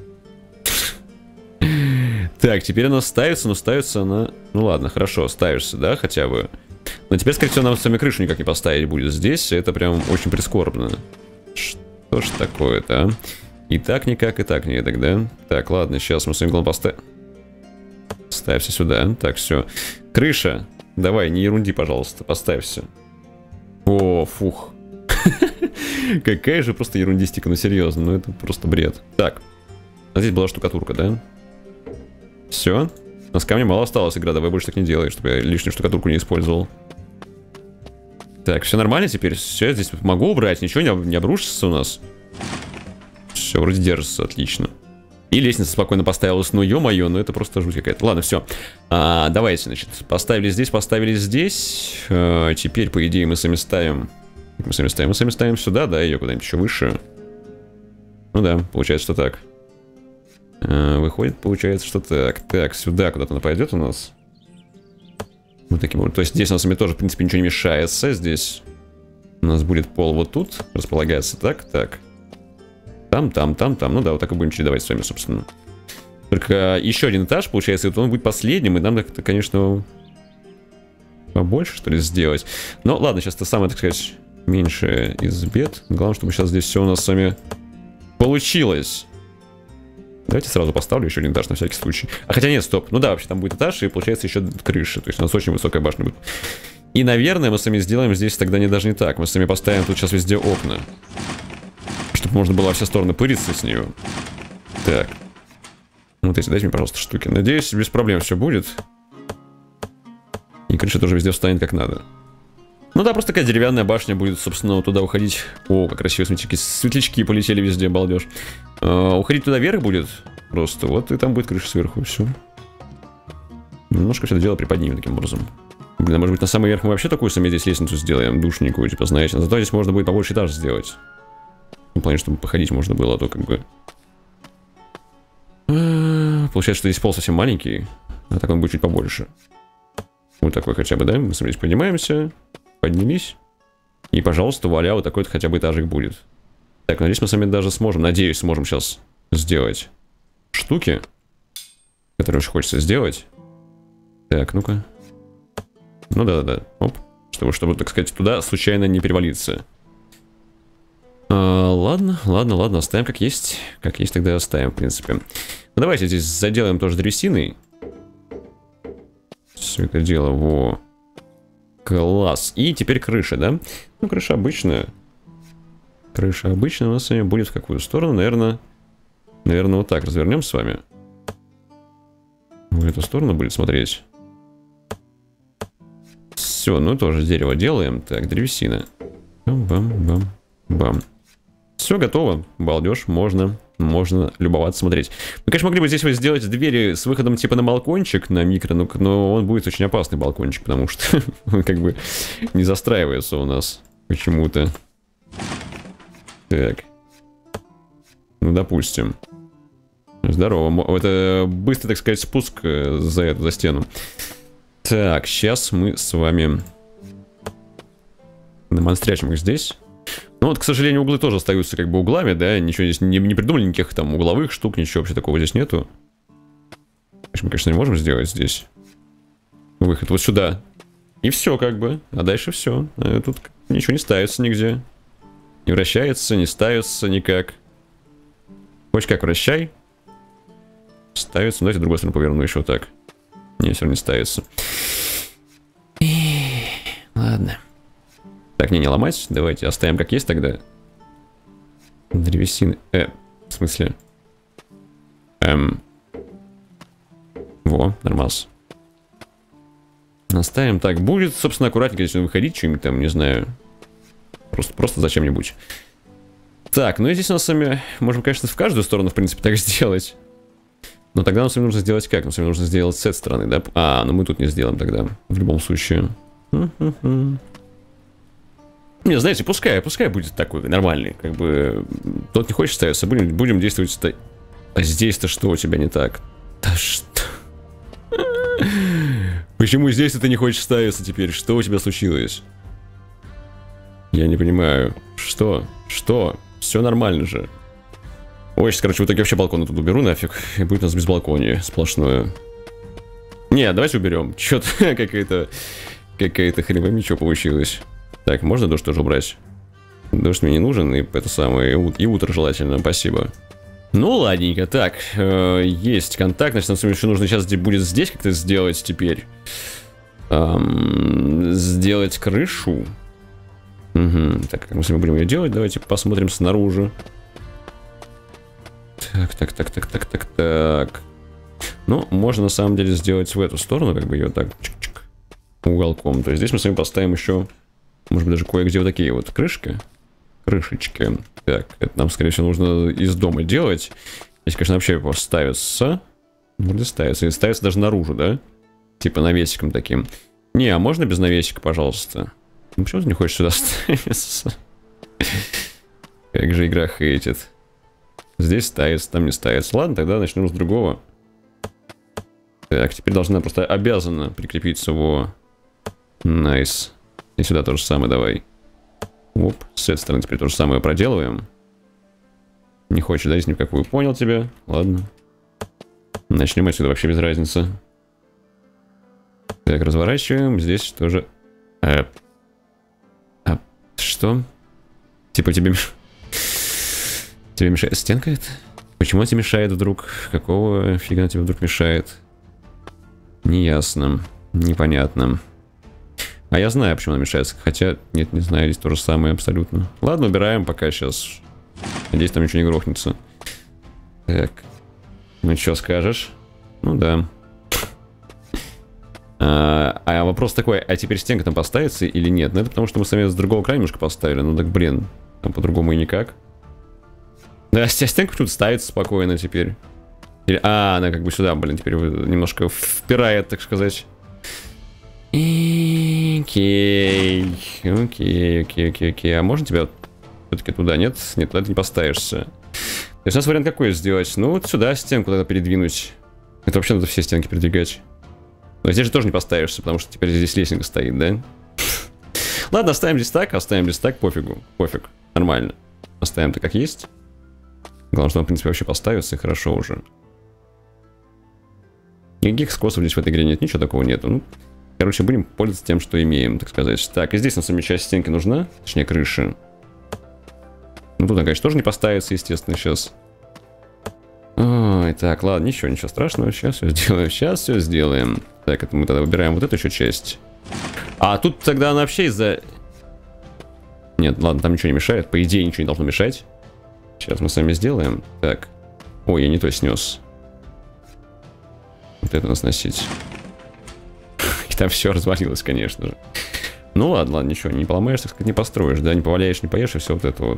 Так, теперь она ставится, но ставится она... Ну ладно, хорошо, ставишься, да, хотя бы. Но теперь, скорее всего, нам с вами крышу никак не поставить будет здесь. Это прям очень прискорбно. Что ж такое-то, а? И так никак, и так никак, да? Так, ладно, сейчас мы с вами главное поставим. Ставься сюда. Так, все. Крыша. Давай, не ерунди, пожалуйста, поставься. О, фух. Какая же просто ерундистика, ну серьезно, ну это просто бред. Так, а здесь была штукатурка, да? Все. У нас камня мало осталось, игра, давай больше так не делай, чтобы я лишнюю штукатурку не использовал. Так, все нормально теперь? Все, я здесь могу убрать, ничего не обрушится у нас. Все, вроде держится, отлично. И лестница спокойно поставилась, ну ё-моё, ну это просто жуть какая-то. Ладно, все. Давайте, значит, поставили здесь. Теперь, по идее, мы сами ставим... Мы сами ставим сюда, да, ее куда-нибудь еще выше. Ну да, получается, что так. Выходит, получается, что так. Так, сюда куда-то она пойдет у нас. Вот таким образом. То есть здесь у нас с вами тоже, в принципе, ничего не мешается. Здесь у нас будет пол вот тут. Располагается так, так. Там. Ну да, вот так и будем чередовать с вами, собственно. Только еще один этаж, получается, и он будет последним. И нам это, конечно, побольше, что ли, сделать. Но ладно, сейчас это самое, так сказать, меньше из бед. Главное, чтобы сейчас здесь все у нас с вами получилось. Давайте сразу поставлю еще один этаж на всякий случай. А хотя нет, стоп. Ну да, вообще там будет этаж, и получается еще крыша. То есть у нас очень высокая башня будет. И, наверное, мы с вами сделаем здесь тогда даже не так. Мы с вами поставим тут сейчас везде окна. Чтобы можно было во все стороны пыриться с нее. Так. Вот эти, дайте мне, пожалуйста, штуки. Надеюсь, без проблем все будет. И крыша тоже везде встанет как надо. Ну да, просто такая деревянная башня будет, собственно, вот туда уходить. О, как красиво, смотрите, светлячки полетели везде, балдеж. Уходить туда вверх будет просто, вот, и там будет крыша сверху, и все. Немножко все это дело приподнимем таким образом. Блин, а может быть на самый верх мы вообще такую сами здесь лестницу сделаем, душненькую, типа, знаете. Зато здесь можно будет побольше этаж сделать. В плане, чтобы походить можно было, а то как бы... Получается, что здесь пол совсем маленький, а так он будет чуть побольше. Вот такой хотя бы, да? Мы здесь поднимаемся, поднялись. И, пожалуйста, вуаля, вот такой-то хотя бы этажик будет. Так, надеюсь, мы с вами даже сможем, надеюсь, сможем сейчас сделать штуки, которые очень хочется сделать. Так, ну-ка. Ну да-да-да, оп. Чтобы, так сказать, туда случайно не перевалиться. Ладно, оставим как есть. Как есть, тогда оставим, в принципе. Ну, давайте здесь заделаем тоже древесиной. Все это дело, во. Класс. И теперь крыша, да? Ну, крыша обычная. Крыша обычная у нас с вами будет в какую сторону? Наверное, вот так развернем с вами. В эту сторону будет смотреть. Все, ну тоже дерево делаем. Так, древесина. Бам-бам-бам-бам. Все готово. Балдеж, можно любоваться, смотреть. Мы, конечно, могли бы здесь вот сделать двери с выходом типа на балкончик, на микро, но он будет очень опасный балкончик, потому что он как бы не застраивается у нас почему-то. Так. Ну, допустим. Здорово. Это быстрый, так сказать, спуск за стену. Так, сейчас мы с вами демонстрируем их здесь. Ну вот, к сожалению, углы тоже остаются как бы углами, да, ничего здесь не придумали, никаких там угловых штук, ничего вообще такого здесь нету. Мы, конечно, не можем сделать здесь выход вот сюда. И все как бы, а дальше все. Тут ничего не ставится нигде. Не вращается, не ставится никак. Хочешь как, вращай. Ставится, ну давайте другой сторону поверну еще вот так. Не, все равно не ставится. Ладно. Так, не ломать. Давайте оставим как есть тогда. Древесины. В смысле? Во, нормас. Оставим так. Будет, собственно, аккуратненько здесь выходить, что-нибудь там, не знаю. Просто зачем-нибудь. Так, ну и здесь у нас с вами можем, конечно, в каждую сторону, в принципе, так сделать. Но тогда нам с вами нужно сделать как? Нам с вами нужно сделать с этой стороны, да? А, ну мы тут не сделаем тогда. В любом случае. Не, знаете, пускай будет такой нормальный. Как бы, тот не хочет ставиться, будем действовать. А здесь-то что у тебя не так? Да что? Почему здесь ты не хочешь ставиться теперь? Что у тебя случилось? Я не понимаю. Что? Все нормально же. Ой, сейчас, короче, в итоге вообще балкон тут уберу нафиг. И будет у нас безбалконие сплошное. Не, давайте уберем. Что-то какая-то хреновая ничего получилось. Так, можно дождь тоже убрать? Дождь мне не нужен, и это самое, и утро желательно, спасибо. Ну, ладненько, так, есть контакт, значит, нам еще нужно сейчас будет здесь как-то сделать теперь. Сделать крышу. Угу. Так, как мы с вами будем ее делать, давайте посмотрим снаружи. Так. Ну, можно на самом деле сделать в эту сторону, как бы ее так чик-чик, уголком. То есть здесь мы с вами поставим еще... Может быть, даже кое-где вот такие вот крышечки. Так, это нам, скорее всего, нужно из дома делать. Здесь, конечно, вообще поставится. Вроде ставится. И ставится даже наружу, да? Типа навесиком таким. Не, а можно без навесика, пожалуйста? Ну, почему ты не хочешь сюда ставиться? Как же игра хейтит. Здесь ставится, там не ставится. Ладно, тогда начнем с другого. Так, теперь должна просто обязана прикрепиться во... Найс. И сюда то же самое давай. Оп, с этой стороны теперь то же самое проделываем. Не хочешь дать ни в какую. Понял тебя. Ладно. Начнем отсюда, вообще без разницы. Так, разворачиваем. Здесь тоже... что? Типа тебе... Тебе мешает стенка это? Почему тебе мешает вдруг? Какого фига тебе вдруг мешает? Неясно. Непонятно. А я знаю, почему она мешается. Хотя, нет, не знаю, здесь то же самое абсолютно. Ладно, убираем пока сейчас. Надеюсь, там ничего не грохнется. Так. Ну, что скажешь? Ну, да. А вопрос такой, а теперь стенка там поставится или нет? Ну, это потому, что мы сами с другого края немножко поставили. Ну, так, блин, там по-другому и никак. Да, стенка тут ставится спокойно теперь. Она как бы сюда, блин, теперь немножко впирает, так сказать. Окей. А можно тебя все-таки туда? Нет, туда ты не поставишься. То есть у нас вариант какой сделать? Ну, вот сюда стенку тогда передвинуть. Это вообще надо все стенки передвигать. Но здесь же тоже не поставишься, потому что теперь здесь лестница стоит, да? Ладно, оставим здесь так, пофигу. Пофиг, нормально. Оставим-то как есть. Главное, что он, в принципе, вообще поставится, и хорошо уже. Никаких скосов здесь в этой игре нет, ничего такого нету. Ну, короче, будем пользоваться тем, что имеем, так сказать. Так, и здесь на самом деле часть стенки нужна, точнее, крыши. Ну, тут, конечно, тоже не поставится, естественно, сейчас. Ой, так, ладно, ничего страшного, сейчас все сделаем. Так, это мы тогда выбираем вот эту еще часть. А тут тогда она вообще из-за... Нет, ладно, там ничего не мешает, по идее ничего не должно мешать. Сейчас мы с вами сделаем. Так. Ой, я не то снес. Вот это надо сносить. И там все развалилось, конечно же. Ну ладно, ладно, ничего, не поломаешь, так сказать, не построишь, да, не поваляешь, не поешь, и все вот это вот.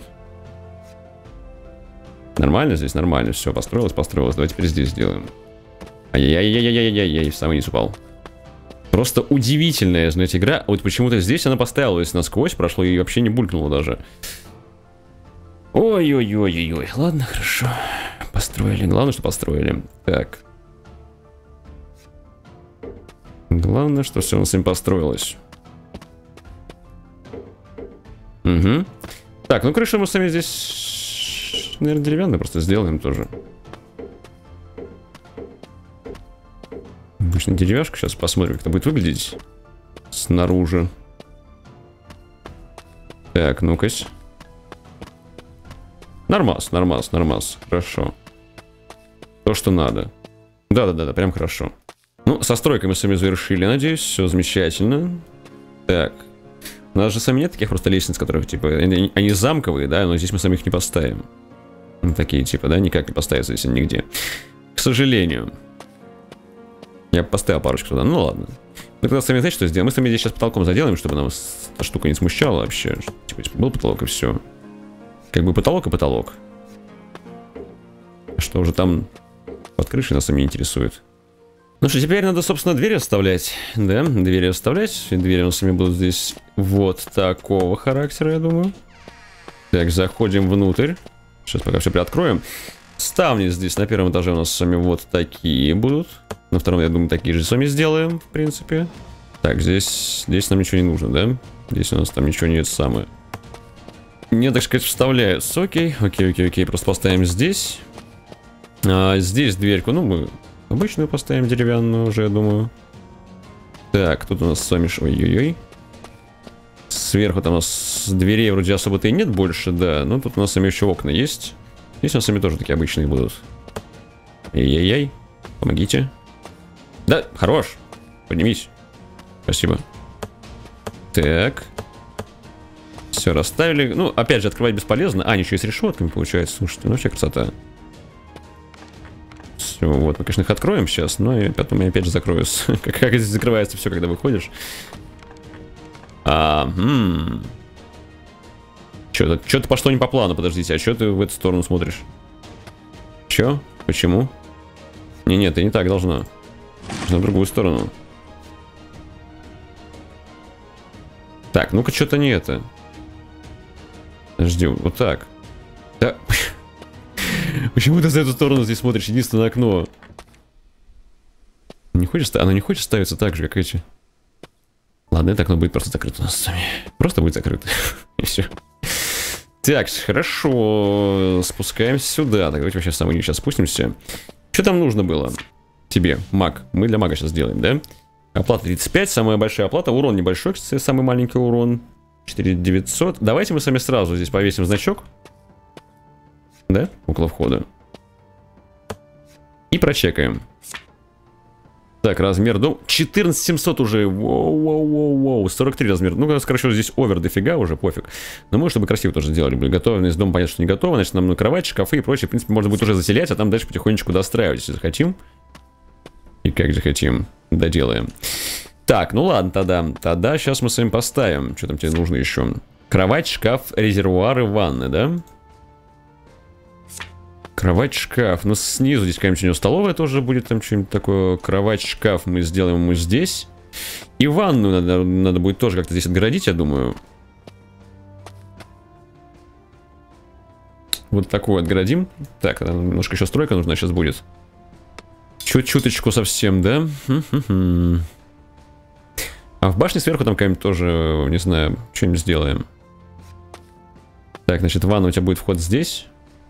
Нормально здесь? Нормально, все, построилось, построилось. Давай теперь здесь сделаем. Ай-яй-яй-яй-яй-яй-яй, в самый низ упал. Просто удивительная, знаете, игра. Вот почему-то здесь она поставилась насквозь, прошло и вообще не булькнула даже. Ой-ой-ой-ой-ой. Ладно, хорошо. Построили. Главное, что построили. Так. Главное, что все у нас с ним построилось. Угу. Так, ну крышу мы сами здесь, наверное, деревянную просто сделаем тоже. Обычно деревяшка. Сейчас посмотрим, как это будет выглядеть снаружи. Так, ну-кась. Нормас, нормас, нормас. Хорошо. То, что надо. Да-да-да, прям хорошо. Ну, со стройкой мы сами завершили, надеюсь. Все замечательно. Так. У нас же сами нет таких просто лестниц, которых, типа, они замковые, да, но здесь мы сами их не поставим. Ну, такие, типа, да, никак не поставятся здесь нигде. К сожалению. Я поставил парочку туда, ну ладно. Мы тогда сами, знаете, что сделаем? Мы сами здесь сейчас потолком заделаем, чтобы нам эта штука не смущала вообще. Типа, был потолок и все. Как бы потолок и потолок. Что уже там под крышей нас сами интересует. Ну что, теперь надо, собственно, двери оставлять. Да, двери оставлять. И двери у нас сами будут здесь вот такого характера, я думаю. Так, заходим внутрь. Сейчас пока все приоткроем. Ставни здесь на первом этаже у нас с вами вот такие будут. На втором, я думаю, такие же с вами сделаем, в принципе. Так, здесь нам ничего не нужно, да? Здесь у нас там ничего нет самое. Не, так сказать, вставляются. Окей, окей, окей, окей. Просто поставим здесь. Здесь дверьку, ну, мы обычную поставим, деревянную уже, я думаю. Так, тут у нас с вами... Ой-ой-ой. Сверху там у нас дверей вроде особо-то и нет больше, да. Но тут у нас сами еще окна есть. Здесь у нас сами тоже такие обычные будут. Эй-яй-яй. Помогите. Да, хорош. Поднимись. Спасибо. Так. Все, расставили. Ну, опять же, открывать бесполезно. А, ничего и с решетками получается. Слушайте, ну вообще красота. Все, вот, мы, конечно, их откроем сейчас, но и потом я опять же закроюсь. Как здесь закрывается все, когда выходишь. Что-то пошло не по плану, подождите. А что ты в эту сторону смотришь? Че? Почему? Не-не, ты не так должна. Нужно в другую сторону. Так, ну-ка, что-то не это. Подожди, вот так. Да. Почему ты за эту сторону здесь смотришь? Единственное окно. Не хочешь, она не хочет ставиться так же, как эти. Ладно, это окно будет просто закрыто у нас сами. Просто будет закрыто. И все. Так, хорошо. Спускаемся сюда. Так, давайте вообще в самый низ сейчас спустимся. Что там нужно было? Тебе, маг. Мы для мага сейчас сделаем, да? Оплата 35, самая большая оплата. Урон небольшой, кстати, самый маленький урон. 4900. Давайте мы сами сразу здесь повесим значок. Да? Около входа. И прочекаем. Так, размер дома. 14700 уже. Воу-воу-воу-воу. 43 размер. Ну, короче, здесь овер дофига уже, пофиг. Но мы, чтобы красиво тоже сделали. Готовность дома, понятно, что не готова. Значит, нам на кровать, шкафы и прочее, в принципе, можно будет уже заселять, а там дальше потихонечку достраивать, если захотим. И как захотим, доделаем. Так, ну ладно, тогда сейчас мы с вами поставим. Что там тебе нужно еще? Кровать, шкаф, резервуары, ванны, да? Кровать, шкаф. Ну, снизу здесь какая-нибудь у него столовая тоже будет. Там что-нибудь такое. Кровать, шкаф мы сделаем ему здесь. И ванну надо будет тоже как-то здесь отгородить, я думаю. Вот такую отгородим. Так, немножко еще стройка нужна сейчас будет. Чуть-чуточку совсем, да? А в башне сверху там какая-нибудь тоже, не знаю, что-нибудь сделаем. Так, значит, ванна у тебя будет вход здесь.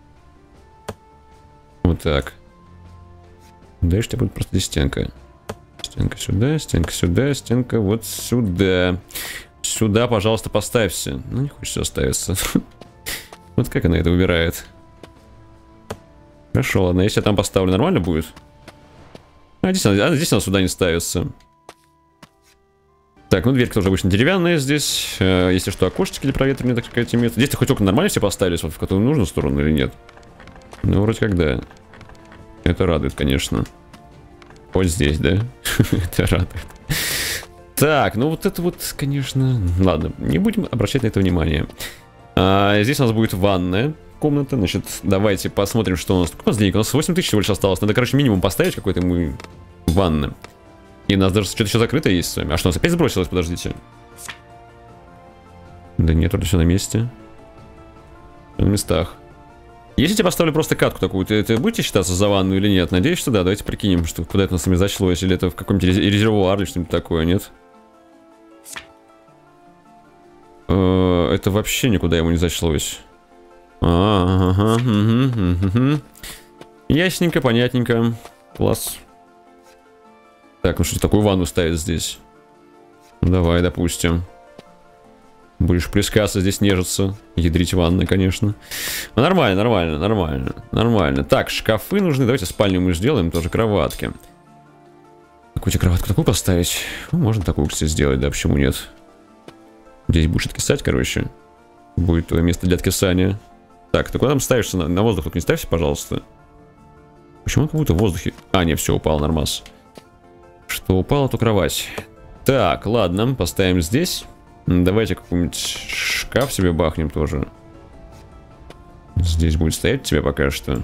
Вот так. Дальше у тебя будет просто здесь стенка. Стенка сюда, стенка сюда, стенка вот сюда. Сюда, пожалуйста, поставься. Ну, не хочется оставиться. Вот как она это выбирает. Хорошо, ладно, если я там поставлю, нормально будет? А здесь она сюда не ставится. Так, ну дверь тоже обычно деревянная здесь. Если что, окошечки для проветривания, так сказать, имеются. Здесь-то хоть окна нормально все поставились, вот в которую нужную сторону или нет? Ну, вроде как да. Это радует, конечно. Вот здесь, да? Это радует. Так, ну вот это вот, конечно... Ладно, не будем обращать на это внимание. Здесь у нас будет ванная комната. Значит, давайте посмотрим, что у нас... Сколько у нас денег? У нас 8 тысяч всего лишь осталось. Надо, короче, минимум поставить какой-то мы ванны. И у нас даже что-то еще закрыто есть с вами. А что, у нас опять сбросилось? Подождите. Да нет, вроде все на месте. На местах. Если я тебе поставлю просто катку такую, ты будете считаться за ванну или нет? Надеюсь, что да. Давайте прикинем, что куда это у нас с вами зачлось. Или это в каком-нибудь резервуар или что-нибудь такое, нет? Это вообще никуда ему не зачлось. Ага, угу. Ясненько, понятненько. Класс. Так, ну что такую ванну ставить здесь? Ну, давай, допустим. Будешь плескаться здесь, нежиться. Ядрить ванны, конечно. Ну, нормально. Так, шкафы нужны. Давайте спальню мы сделаем, тоже кроватки. Какую-то кроватку такую поставить? Ну, можно такую, кстати, сделать, да, почему нет? Здесь будешь откисать, короче. Будет твое место для откисания. Так, ты куда там ставишься? На воздух только не ставься, пожалуйста. Почему он как будто в воздухе? А, нет, все, упал, нормас. Что упало, то кровать. Так, ладно, поставим здесь. Давайте какой-нибудь шкаф себе бахнем тоже. Здесь будет стоять тебе пока что.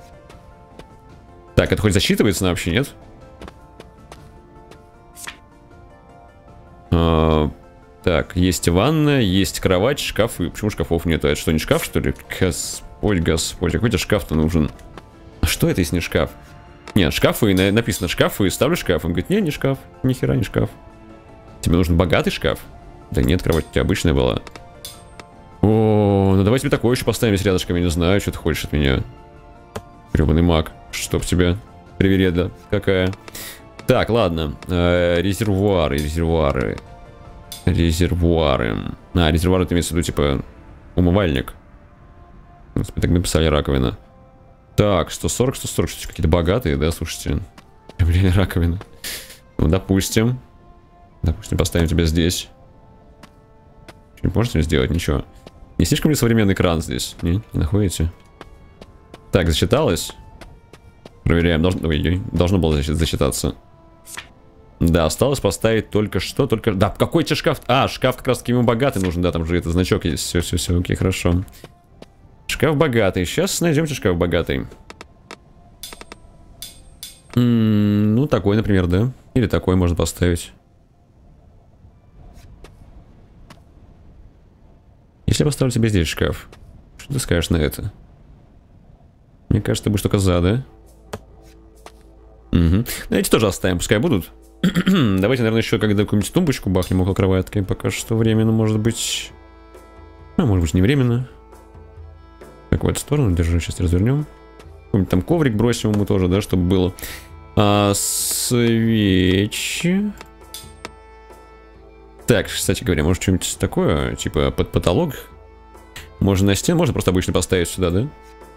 Так, это хоть засчитывается на вообще, нет? Так, есть ванна, есть кровать, шкафы. Почему шкафов нету? Это что, не шкаф, что ли? Господь, какой-то шкаф-то нужен. А что это, если не шкаф? Нет, шкафы, написано шкафы, ставлю шкаф. Он говорит, не шкаф, ни хера не шкаф. Тебе нужен богатый шкаф? Да нет, кровать у тебя обычная была. О, ну давай тебе такое еще поставим с рядышком, я не знаю, что ты хочешь от меня. Гребаный маг, чтоб тебя привереда какая. Так, ладно, резервуары. А, резервуар это имеется в виду, типа, умывальник. Так написали раковина. Так, 140, какие-то богатые, да, слушайте. Блин, раковина. Ну, допустим. Допустим, поставим тебя здесь. Что-нибудь можете сделать? Ничего. Не слишком ли современный кран здесь? Не находите? Так, засчиталось? Проверяем. Должно было засчитаться. Да, осталось поставить только что, Да, какой тебе шкаф? А, шкаф как раз таки ему богатый нужен, да, там же этот значок есть. Все, окей, хорошо. Шкаф богатый. Сейчас найдем тебе шкаф богатый. Ну, такой, например, да? Или такой можно поставить. Если я поставлю тебе здесь шкаф, что ты скажешь на это? Мне кажется, ты будешь только за, да? Угу. Давайте тоже оставим, пускай будут. Давайте, наверное, еще когда какую-нибудь тумбочку бахнем около кроватки. Пока что временно, может быть... А, может быть, не временно. Так, в эту сторону держи, сейчас развернем. Какой-нибудь там коврик бросим ему тоже, да, чтобы было. Свечи. Так, кстати говоря, может что-нибудь такое, типа под потолок. Можно на стену, можно просто обычно поставить сюда, да?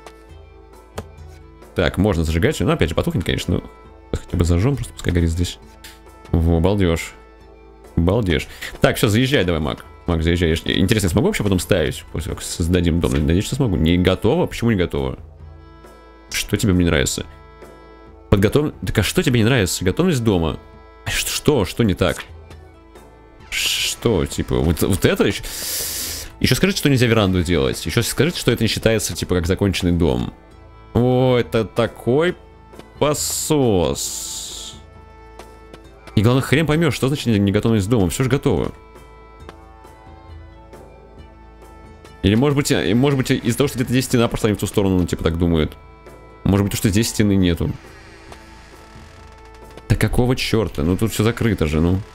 Так, можно зажигать, ну опять же потухнет, конечно, но хотя бы зажжем, просто пускай горит здесь. Во, балдеж. Балдеж. Так, все, заезжай давай, Мак. Мак, заезжай. Интересно, смогу вообще потом ставить, после как создадим дом? Надеюсь, что смогу. Не готово? Почему не готово? Что тебе не нравится? Подготовлен... Так а что тебе не нравится? Готовность дома. Что не так? Что, типа, вот это еще... Еще скажите, что нельзя веранду делать. Еще скажите, что это не считается, типа, как законченный дом. О, это такой посос. И главное, хрен поймешь, что значит неготовность дома. Все же готово. Или может быть из-за того, что где-то здесь стена пошла не в ту сторону, он типа так думает. Может быть, то, что здесь стены нету. Да какого черта? Ну тут все закрыто же, ну.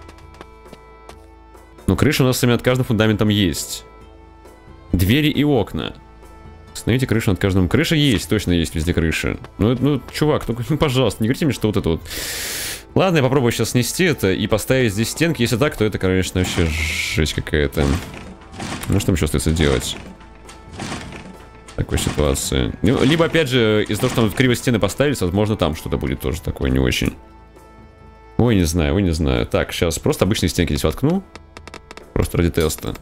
Но крыша у нас над каждым фундаментом есть. Двери и окна. Установите крышу над каждым. Крыша есть, точно есть везде крыша. Ну чувак, ну, пожалуйста, не говорите мне, что вот это вот. Ладно, я попробую сейчас снести это и поставить здесь стенки. Если так, то это, конечно, вообще жесть какая-то. Ну что нам еще остается делать? В такой ситуации. Ну, либо, опять же, из-за того, что там тут криво стены поставились, возможно, там что-то будет тоже такое не очень. Ой, не знаю. Так, сейчас просто обычные стенки здесь воткну. Просто ради теста.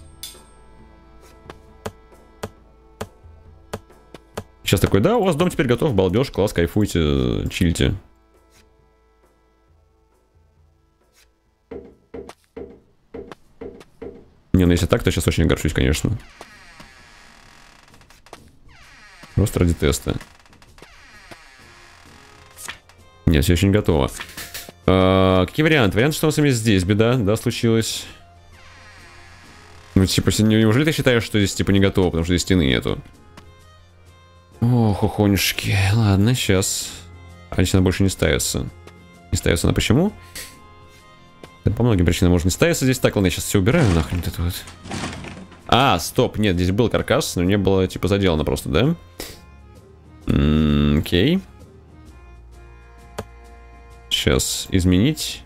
Сейчас такой, да, у вас дом теперь готов, балдеж, класс, кайфуйте, чильте. Не, ну если так, то сейчас очень огорчусь, конечно. Просто ради теста. Нет, все еще не готово. Какие варианты? Вариант, что у нас именно здесь беда, да, случилась. Ну, типа, неужели ты считаешь, что здесь, типа, не готово, потому что здесь стены нету? Ох, охонюшки. Ладно, сейчас. А здесь она больше не ставится. Не ставится она почему? Это по многим причинам может не ставиться здесь. Так, ладно, я сейчас все убираю, нахрен это вот. А, стоп, нет, здесь был каркас, но не было, типа, заделано просто, да? Окей. Сейчас изменить.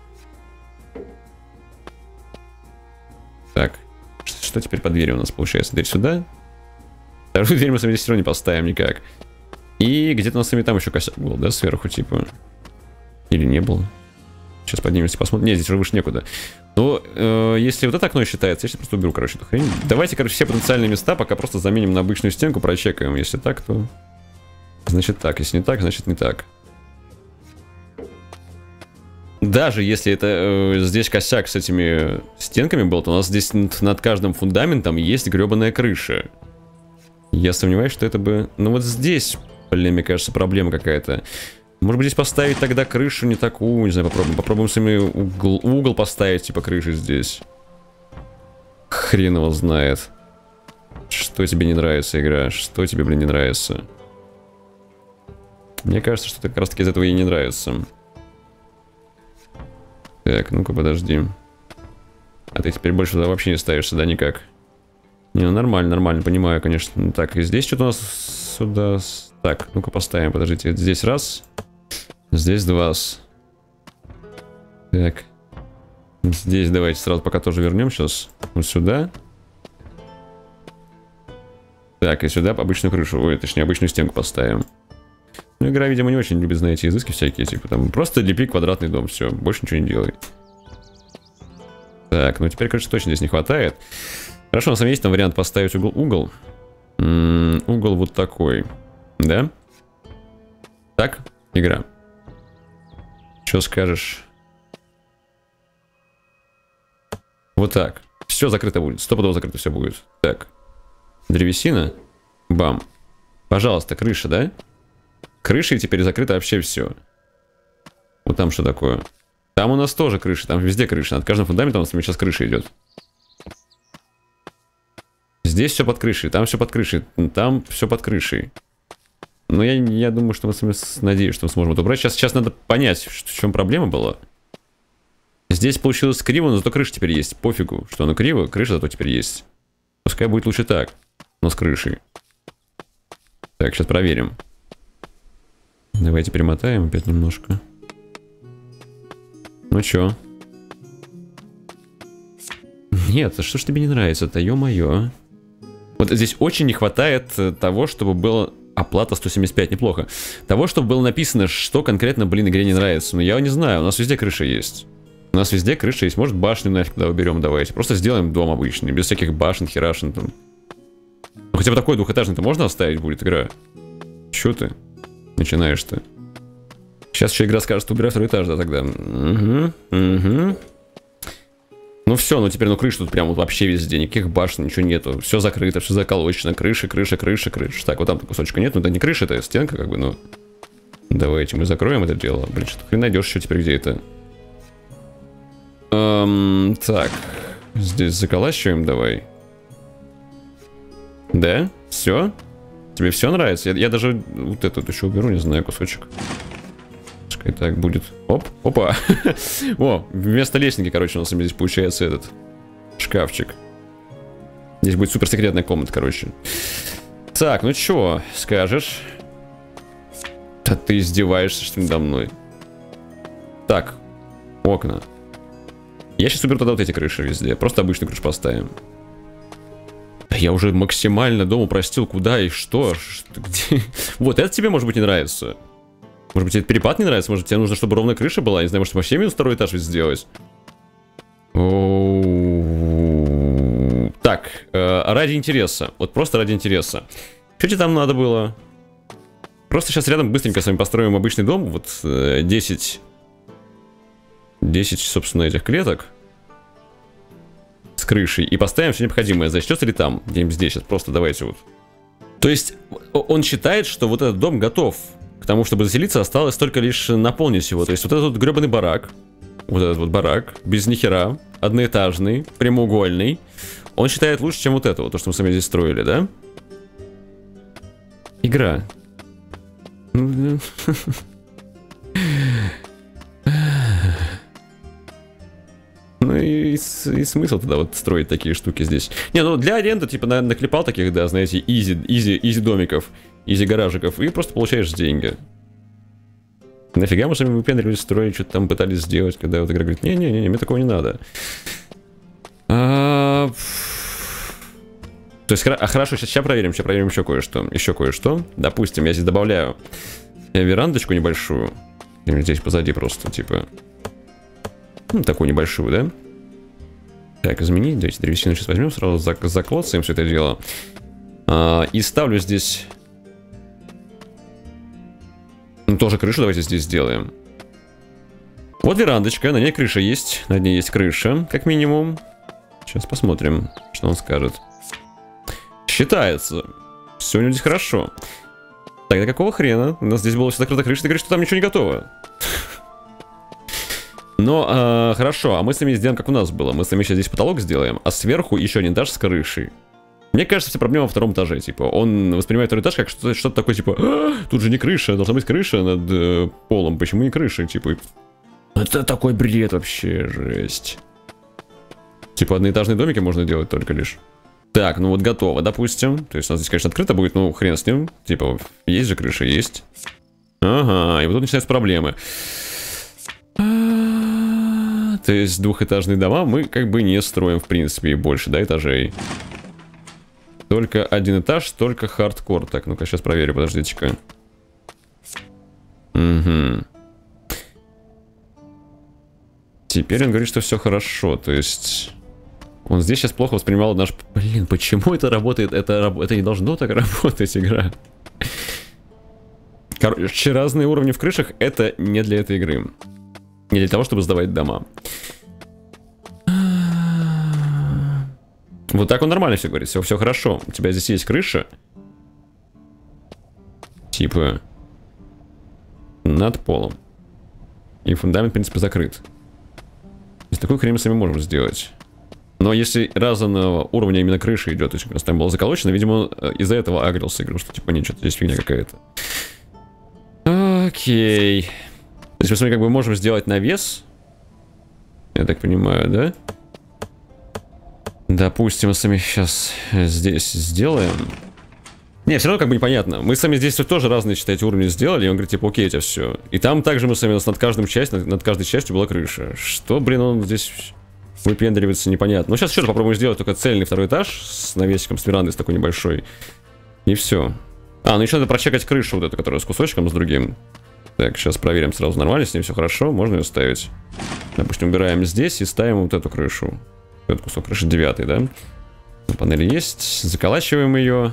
Так, что теперь по двери у нас получается? Дверь сюда. Вторую дверь мы с вами здесь все равно не поставим никак. И где-то у нас с вами там еще косяк был, да, сверху, типа. Или не было. Сейчас поднимемся, посмотрим. Нет, здесь уже выше некуда. Но если вот это окно считается, я сейчас просто уберу, короче, эту хрень. Давайте, короче, все потенциальные места пока просто заменим на обычную стенку, прочекаем. Если так, то... Значит так. Если не так, значит не так. Даже если это здесь косяк с этими стенками был, то у нас здесь над каждым фундаментом есть гребаная крыша. Я сомневаюсь, что это бы... Ну вот здесь, блин, мне кажется, проблема какая-то. Может быть, здесь поставить тогда крышу не такую, не знаю, попробуем. Попробуем с вами угол поставить, типа крыши здесь. Хрен его знает. Что тебе не нравится, игра? Что тебе, блин, не нравится? Мне кажется, что как раз таки из этого ей не нравится. Так, ну-ка, подожди. А ты теперь больше туда вообще не ставишься, да, никак? Не, ну нормально, нормально, понимаю, конечно. Так, и здесь что-то у нас сюда... Так, ну-ка поставим, подождите. Здесь раз. Здесь два. Так. Здесь давайте сразу пока тоже вернем сейчас. Вот сюда. Так, и сюда обычную крышу. Ой, точнее, обычную стенку поставим. Ну, игра, видимо, не очень любит, знаете, изыски всякие, типа там просто лепи квадратный дом, все, больше ничего не делай. Так, ну теперь, конечно, точно здесь не хватает. Хорошо, у нас есть там вариант поставить угол. Угол вот такой. Да? Так, игра. Что скажешь? Вот так. Все закрыто будет. Стопудово закрыто все будет. Так. Древесина. Бам. Пожалуйста, крыша, да? Крышей теперь закрыто вообще все. Вот там что такое? Там у нас тоже крыша, там везде крыша. Над каждым фундаментом у нас сейчас крыша идет. Здесь все под крышей, там все под крышей, там все под крышей. Но я думаю, что мы надеюсь, что мы сможем это убрать. Сейчас надо понять, в чем проблема была. Здесь получилось криво, но зато крыша теперь есть. Пофигу, что оно криво, крыша зато теперь есть. Пускай будет лучше так, но с крышей. Так, сейчас проверим. Давайте перемотаем опять немножко. Ну чё? Нет, а что ж тебе не нравится-то, ё-моё. Вот здесь очень не хватает того, чтобы было... Оплата 175, неплохо. Того, чтобы было написано, что конкретно, блин, игре не нравится. Но я не знаю, у нас везде крыша есть. У нас везде крыша есть. Может, башню нафиг туда уберем, давайте. Просто сделаем дом обычный, без всяких башен, херашин там. Ну, хотя бы такой двухэтажный-то можно оставить будет, игра? Чё ты начинаешь-то? Сейчас еще игра скажет, что убирай второй этаж, да, тогда. Угу. Ну все, ну теперь, ну крыша тут прям вот вообще везде, никаких башен, ничего нету. Все закрыто, все заколочено, крыша. Так, вот там кусочка нет, ну это не крыша, это стенка, как бы, ну. Давайте мы закроем это дело. Блин, что ты найдешь еще теперь, где это? Так, здесь заколачиваем, давай. Да? Все? Тебе все нравится? Я даже вот эту еще уберу, не знаю, кусочек. Пускай так будет. Оп, опа. О, вместо лестники, короче, у нас здесь получается этот шкафчик. Здесь будет супер секретная комната, короче. Так, ну чё, скажешь? Да ты издеваешься, что ли, надо мной? Так, окна. Я сейчас уберу тогда вот эти крыши везде. Просто обычную крышу поставим. Да я уже максимально дом упростил, куда и что. Где? Вот это тебе, может быть, не нравится. Может быть, этот перепад не нравится? Может, тебе нужно, чтобы ровная крыша была? Я не знаю, может, вообще минус второй этаж ведь сделать? Так, ради интереса. Вот просто ради интереса. Что тебе там надо было? Просто сейчас рядом быстренько с вами построим обычный дом. Вот 10, собственно, этих клеток. с крышей и поставим все необходимое. Зачтется ли там? Где-нибудь здесь. Сейчас просто давайте вот. То есть он считает, что вот этот дом готов к тому, чтобы заселиться, осталось только лишь наполнить его. То есть вот этот вот гребаный барак, вот этот вот барак, без нихера, одноэтажный, прямоугольный, он считает лучше, чем вот это вот, то, что мы сами здесь строили, да? Игра. Ну и смысл тогда вот строить такие штуки здесь. Не, ну для аренды, типа, наклепал таких, да, знаете, изи домиков, изи гаражиков, и просто получаешь деньги. Нафига мы сами выпендривались, строить, что-то там пытались сделать, когда вот игра говорит, не-не-не, мне такого не надо. То есть, хорошо, сейчас проверим еще кое-что. Допустим, я здесь добавляю верандочку небольшую, здесь позади просто, типа... Ну, такую небольшую, да? Так, изменить. Давайте древесину сейчас возьмем, сразу заклоцаем все это дело. И ставлю здесь... Ну, тоже крышу давайте здесь сделаем. Вот верандочка, на ней крыша есть. Над ней есть крыша, как минимум. Сейчас посмотрим, что он скажет. Считается. Все у него здесь хорошо. Тогда какого хрена? У нас здесь была вся закрыта крыша, ты говоришь, что там ничего не готово. Но, хорошо, а мы с вами сделаем, как у нас было. Мы с вами сейчас здесь потолок сделаем, а сверху еще один этаж с крышей. Мне кажется, вся проблема во втором этаже, типа. Он воспринимает второй этаж как что-то такое, типа, тут же не крыша, должна быть крыша над полом. Почему не крыша? Типа, это такой бред вообще, жесть. Типа, одноэтажные домики можно делать только лишь. Так, ну вот готово, допустим. То есть у нас здесь, конечно, открыто будет, ну хрен с ним. Типа, есть же крыша, есть. Ага, и вот тут начинаются проблемы. То есть двухэтажные дома мы как бы не строим, в принципе, и больше, да, этажей. Только один этаж, только хардкор. Так, ну-ка, сейчас проверю, подождите-ка. Угу. Теперь он говорит, что все хорошо, то есть... Он здесь сейчас плохо воспринимал наш... Блин, почему это работает? Это не должно так работать, игра. Короче, разные уровни в крышах, это не для этой игры. Не для того, чтобы сдавать дома. Вот так он нормально все говорит, все хорошо. У тебя здесь есть крыша. Типа над полом. И фундамент, в принципе, закрыт. Из такой хрень мы сами можем сделать. Но если разного уровня именно крыши идет, то есть у нас там было заколочено, видимо, из-за этого агрился и говорил, что типа нет, что-то здесь фигня какая-то. Окей. То есть мы с вами как бы можем сделать навес. Я так понимаю, да? Допустим, мы сами сейчас здесь сделаем. Не, все равно как бы непонятно. Мы сами здесь тоже разные, считайте, уровни сделали, и он говорит, типа, окей, у тебя все. И там также мы сами, над каждой частью была крыша. Что, блин, он здесь выпендривается, непонятно. Ну, сейчас еще раз попробуем сделать только цельный второй этаж с навесиком, с верандой, с такой небольшой. И все. А, ну еще надо прочекать крышу вот эту, которая с кусочком, с другим. Так, сейчас проверим сразу, нормально с ним все хорошо, можно ее ставить. Допустим, убираем здесь и ставим вот эту крышу. Этот кусок крыши 9, да? На панели есть, заколачиваем ее.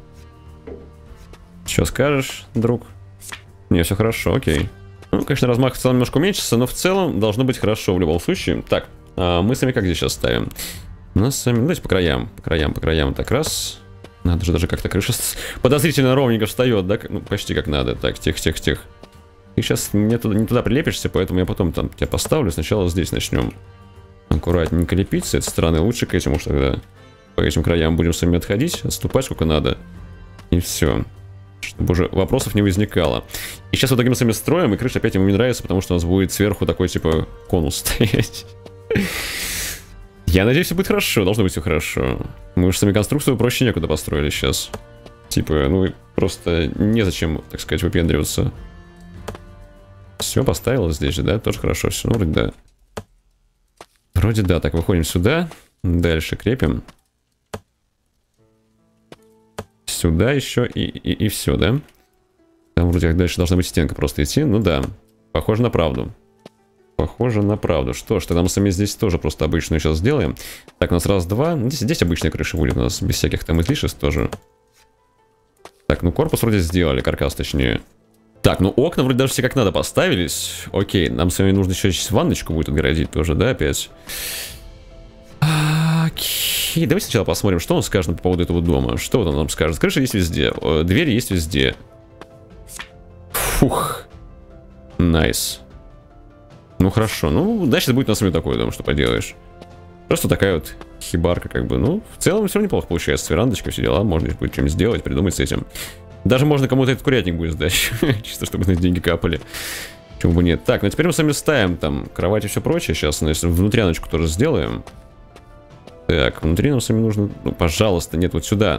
Что скажешь, друг? Не, все хорошо, окей. Ну, конечно, размах в целом немножко уменьшится, но в целом должно быть хорошо в любом случае. Так, мы с вами как здесь сейчас ставим? У нас с вами, давайте по краям, так, раз. Надо же даже как-то крыша подозрительно ровненько встает, да? Ну, почти как надо. Так, тихо. Ты сейчас не туда прилепишься, поэтому я потом там тебя поставлю. Сначала здесь начнем аккуратненько лепить с этой стороны. Лучше к этим уж тогда по этим краям будем сами отходить, отступать сколько надо. И все. Чтобы уже вопросов не возникало. И сейчас вот таким сами строим, и крыша опять ему не нравится, потому что у нас будет сверху такой типа конус стоять. Я надеюсь, все будет хорошо, должно быть все хорошо. Мы уже сами конструкцию проще некуда построили сейчас. Типа, ну просто незачем, так сказать, выпендриваться. Все поставила здесь же, да? Тоже хорошо все, ну вроде да. Вроде да, так, выходим сюда. Дальше крепим. Сюда еще и все, да? Там вроде как дальше должна быть стенка просто идти, ну да. Похоже на правду. Похоже на правду. Что ж, тогда мы сами здесь тоже просто обычную сейчас сделаем. Так, у нас раз, два. Здесь обычная крыша будет у нас, без всяких там излишеств тоже. Так, ну корпус вроде сделали, каркас точнее. Так, ну окна вроде даже все как надо поставились. Окей, нам с вами нужно еще ванночку будет отгородить тоже, да, опять? Окей, давайте сначала посмотрим, что он скажет по поводу этого дома. Что вот он нам скажет? Крыша есть везде, двери есть везде. Фух. Найс. Ну хорошо, ну дальше будет на самом деле такой дом, что поделаешь. Просто такая вот хибарка, как бы. Ну, в целом все неплохо получается. С верандочкой, все дела. Можно будет что-нибудь сделать, придумать с этим. Даже можно кому-то этот курятник будет сдать. Чисто, чтобы на деньги капали. Почему бы нет. Так, ну теперь мы сами ставим там кровать и все прочее. Сейчас, ну, если внутряночку тоже сделаем. Так, внутри нам сами нужно... Ну, пожалуйста, нет, вот сюда.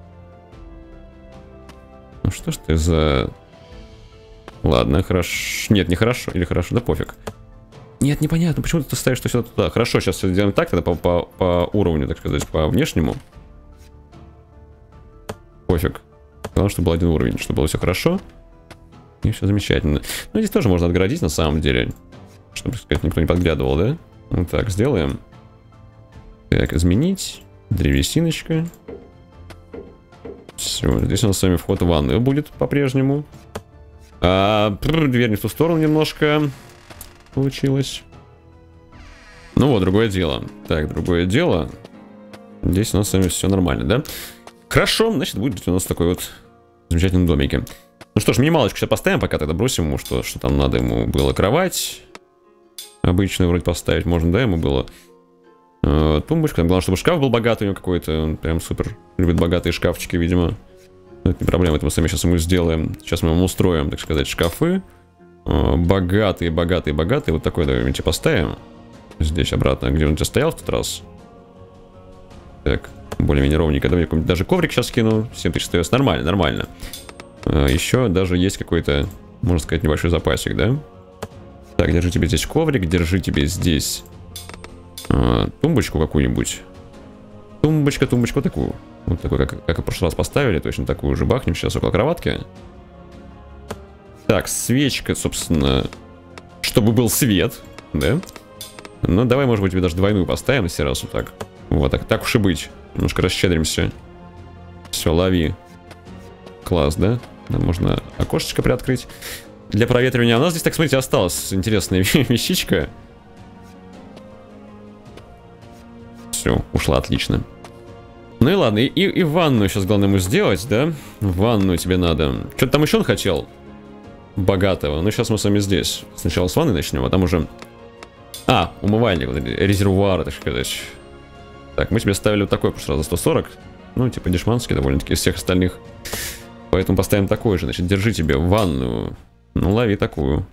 Ну, что ж ты за... Ладно, хорошо. Нет, не хорошо. Или хорошо, да пофиг. Нет, непонятно, почему ты ставишь что сюда туда. Хорошо, сейчас все сделаем так, тогда по уровню, так сказать, по внешнему. Пофиг. Главное, чтобы был один уровень, чтобы было все хорошо. И все замечательно. Ну, здесь тоже можно отгородить, на самом деле. Чтобы, так сказать, никто не подглядывал, да? Вот так, сделаем. Так, изменить. Древесиночка. Все, здесь у нас с вами вход в ванную будет по-прежнему. Дверь не в ту сторону немножко получилось. Ну вот, другое дело. Так, другое дело. Здесь у нас с вами все нормально, да? Хорошо, значит, будет у нас такой вот замечательный домик. Ну что ж, минималочку сейчас поставим, пока тогда бросим ему, что там надо ему было. Кровать. Обычную вроде поставить можно, да, ему было. Тумбочка. Главное, чтобы шкаф был богатый у него какой-то. Он прям супер любит богатые шкафчики, видимо. Но это не проблема, это мы сами сейчас ему сделаем. Сейчас мы ему устроим, так сказать, шкафы. Богатые, богатые, богатые. Вот такой давайте поставим. Здесь обратно, где он у тебя стоял в тот раз. Так, более-менее ровненько. Давай даже коврик сейчас скину. 7000 стоит. Нормально, нормально. Еще даже есть какой-то, можно сказать, небольшой запасик, да? Так, держи тебе здесь коврик, держи тебе здесь тумбочку какую-нибудь. Тумбочка, вот такую. Вот такую, как и в прошлый раз поставили. Точно такую же бахнем сейчас около кроватки. Так, свечка, собственно, чтобы был свет, да? Ну, давай, может быть, тебе даже двойную поставим на сей раз вот так. Вот так уж и быть. Немножко расщедримся. Все, лови. Класс, да? Можно окошечко приоткрыть для проветривания. У нас здесь, так смотрите, осталась интересная вещичка. Все, ушла отлично. Ну и ладно, и ванную сейчас главное ему сделать, да? Ванную тебе надо. Что-то там еще он хотел богатого. Ну сейчас мы с вами здесь. Сначала с ванны начнем, а там уже... умывальник, резервуар, так сказать. Так, мы тебе ставили вот такой прошлый раз за 140. Ну, типа дешманский довольно-таки из всех остальных. Поэтому поставим такой же. Значит, держи тебе ванную. Ну, лови такую.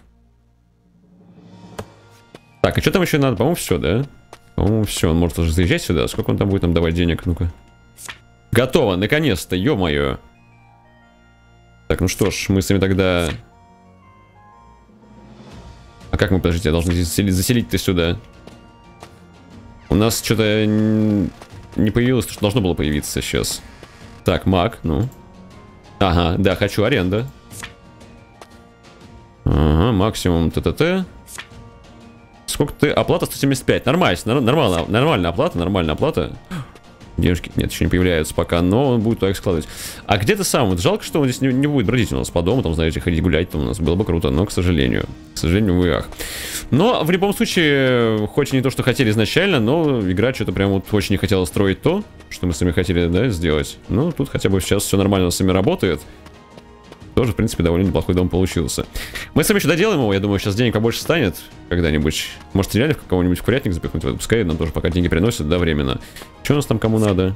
Так, а что там еще надо? По-моему, все, да? По-моему, все. Он может уже заезжать сюда. Сколько он там будет нам давать денег? Ну-ка. Готово, наконец-то, ё-моё. Так, ну что ж, мы с вами тогда... А как мы, подождите, должны заселить-то сюда? У нас что-то не появилось, то, что должно было появиться сейчас. Так, маг, ну. Ага, да, хочу аренда. Ага, максимум ТТТ. Сколько ты? Оплата 175. Нормальная оплата. Денежки, нет, еще не появляются пока, но он будет так складывать. А где ты сам? Вот жалко, что он здесь не будет бродить у нас по дому, там, знаете, ходить гулять, там у нас было бы круто, но, к сожалению, увы, ах. Но, в любом случае, хоть и не то, что хотели изначально, но игра что-то прям вот очень не хотела строить то, что мы сами хотели, да, сделать. Ну, тут хотя бы сейчас все нормально с вами работает. Тоже, в принципе, довольно неплохой дом получился. Мы с вами еще доделаем его, я думаю, сейчас денег побольше станет когда-нибудь. Может, реально в кого-нибудь в курятник запихнуть, пускай нам тоже пока деньги приносят, да, временно. Что у нас там кому надо?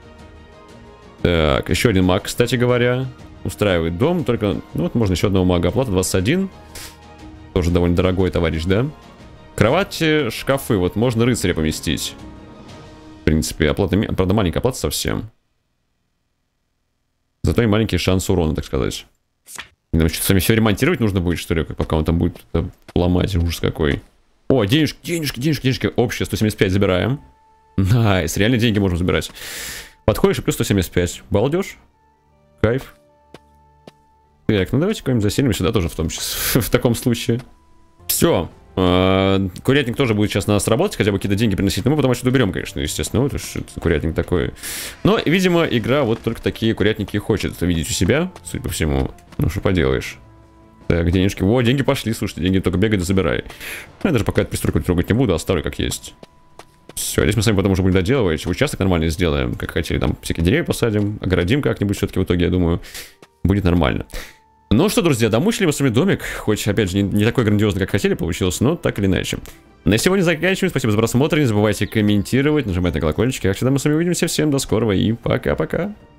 Так, еще один маг, кстати говоря. Устраивает дом, только, ну вот можно еще одного мага. Оплата 21. Тоже довольно дорогой товарищ, да? Кровати, шкафы, вот можно рыцаря поместить. В принципе, оплата, правда, маленькая оплата совсем. Зато и маленький шанс урона, так сказать. Что-то сами все ремонтировать нужно будет, что ли, пока он там будет ломать, ужас какой. О, денежки. Общее 175 забираем. Найс, реально деньги можем забирать. Подходишь и плюс 175. Балдеж. Кайф. Так, ну давайте какой-нибудь заселим сюда тоже в таком случае. Все. Курятник тоже будет сейчас на нас работать, хотя бы какие-то деньги приносить. Но мы потом отсюда уберем, конечно, естественно. Вот это курятник такой. Но, видимо, игра вот только такие курятники хочет видеть у себя, судя по всему. Ну, что поделаешь. Так, денежки. Во, деньги пошли, слушайте, деньги только бегай да забирай. Я даже пока эту пристройку трогать не буду, оставлю как есть. Все, здесь мы с вами потом уже будем доделывать. Участок нормально сделаем, как хотели. Там всякие деревья посадим, огородим как-нибудь все-таки в итоге, я думаю, будет нормально. Ну что, друзья, домучили мы с вами домик. Хоть, опять же, не такой грандиозный, как хотели, получилось, но так или иначе. На сегодня заканчиваем. Спасибо за просмотр. Не забывайте комментировать, нажимать на колокольчик. Как всегда, мы с вами увидимся. Всем до скорого и пока-пока.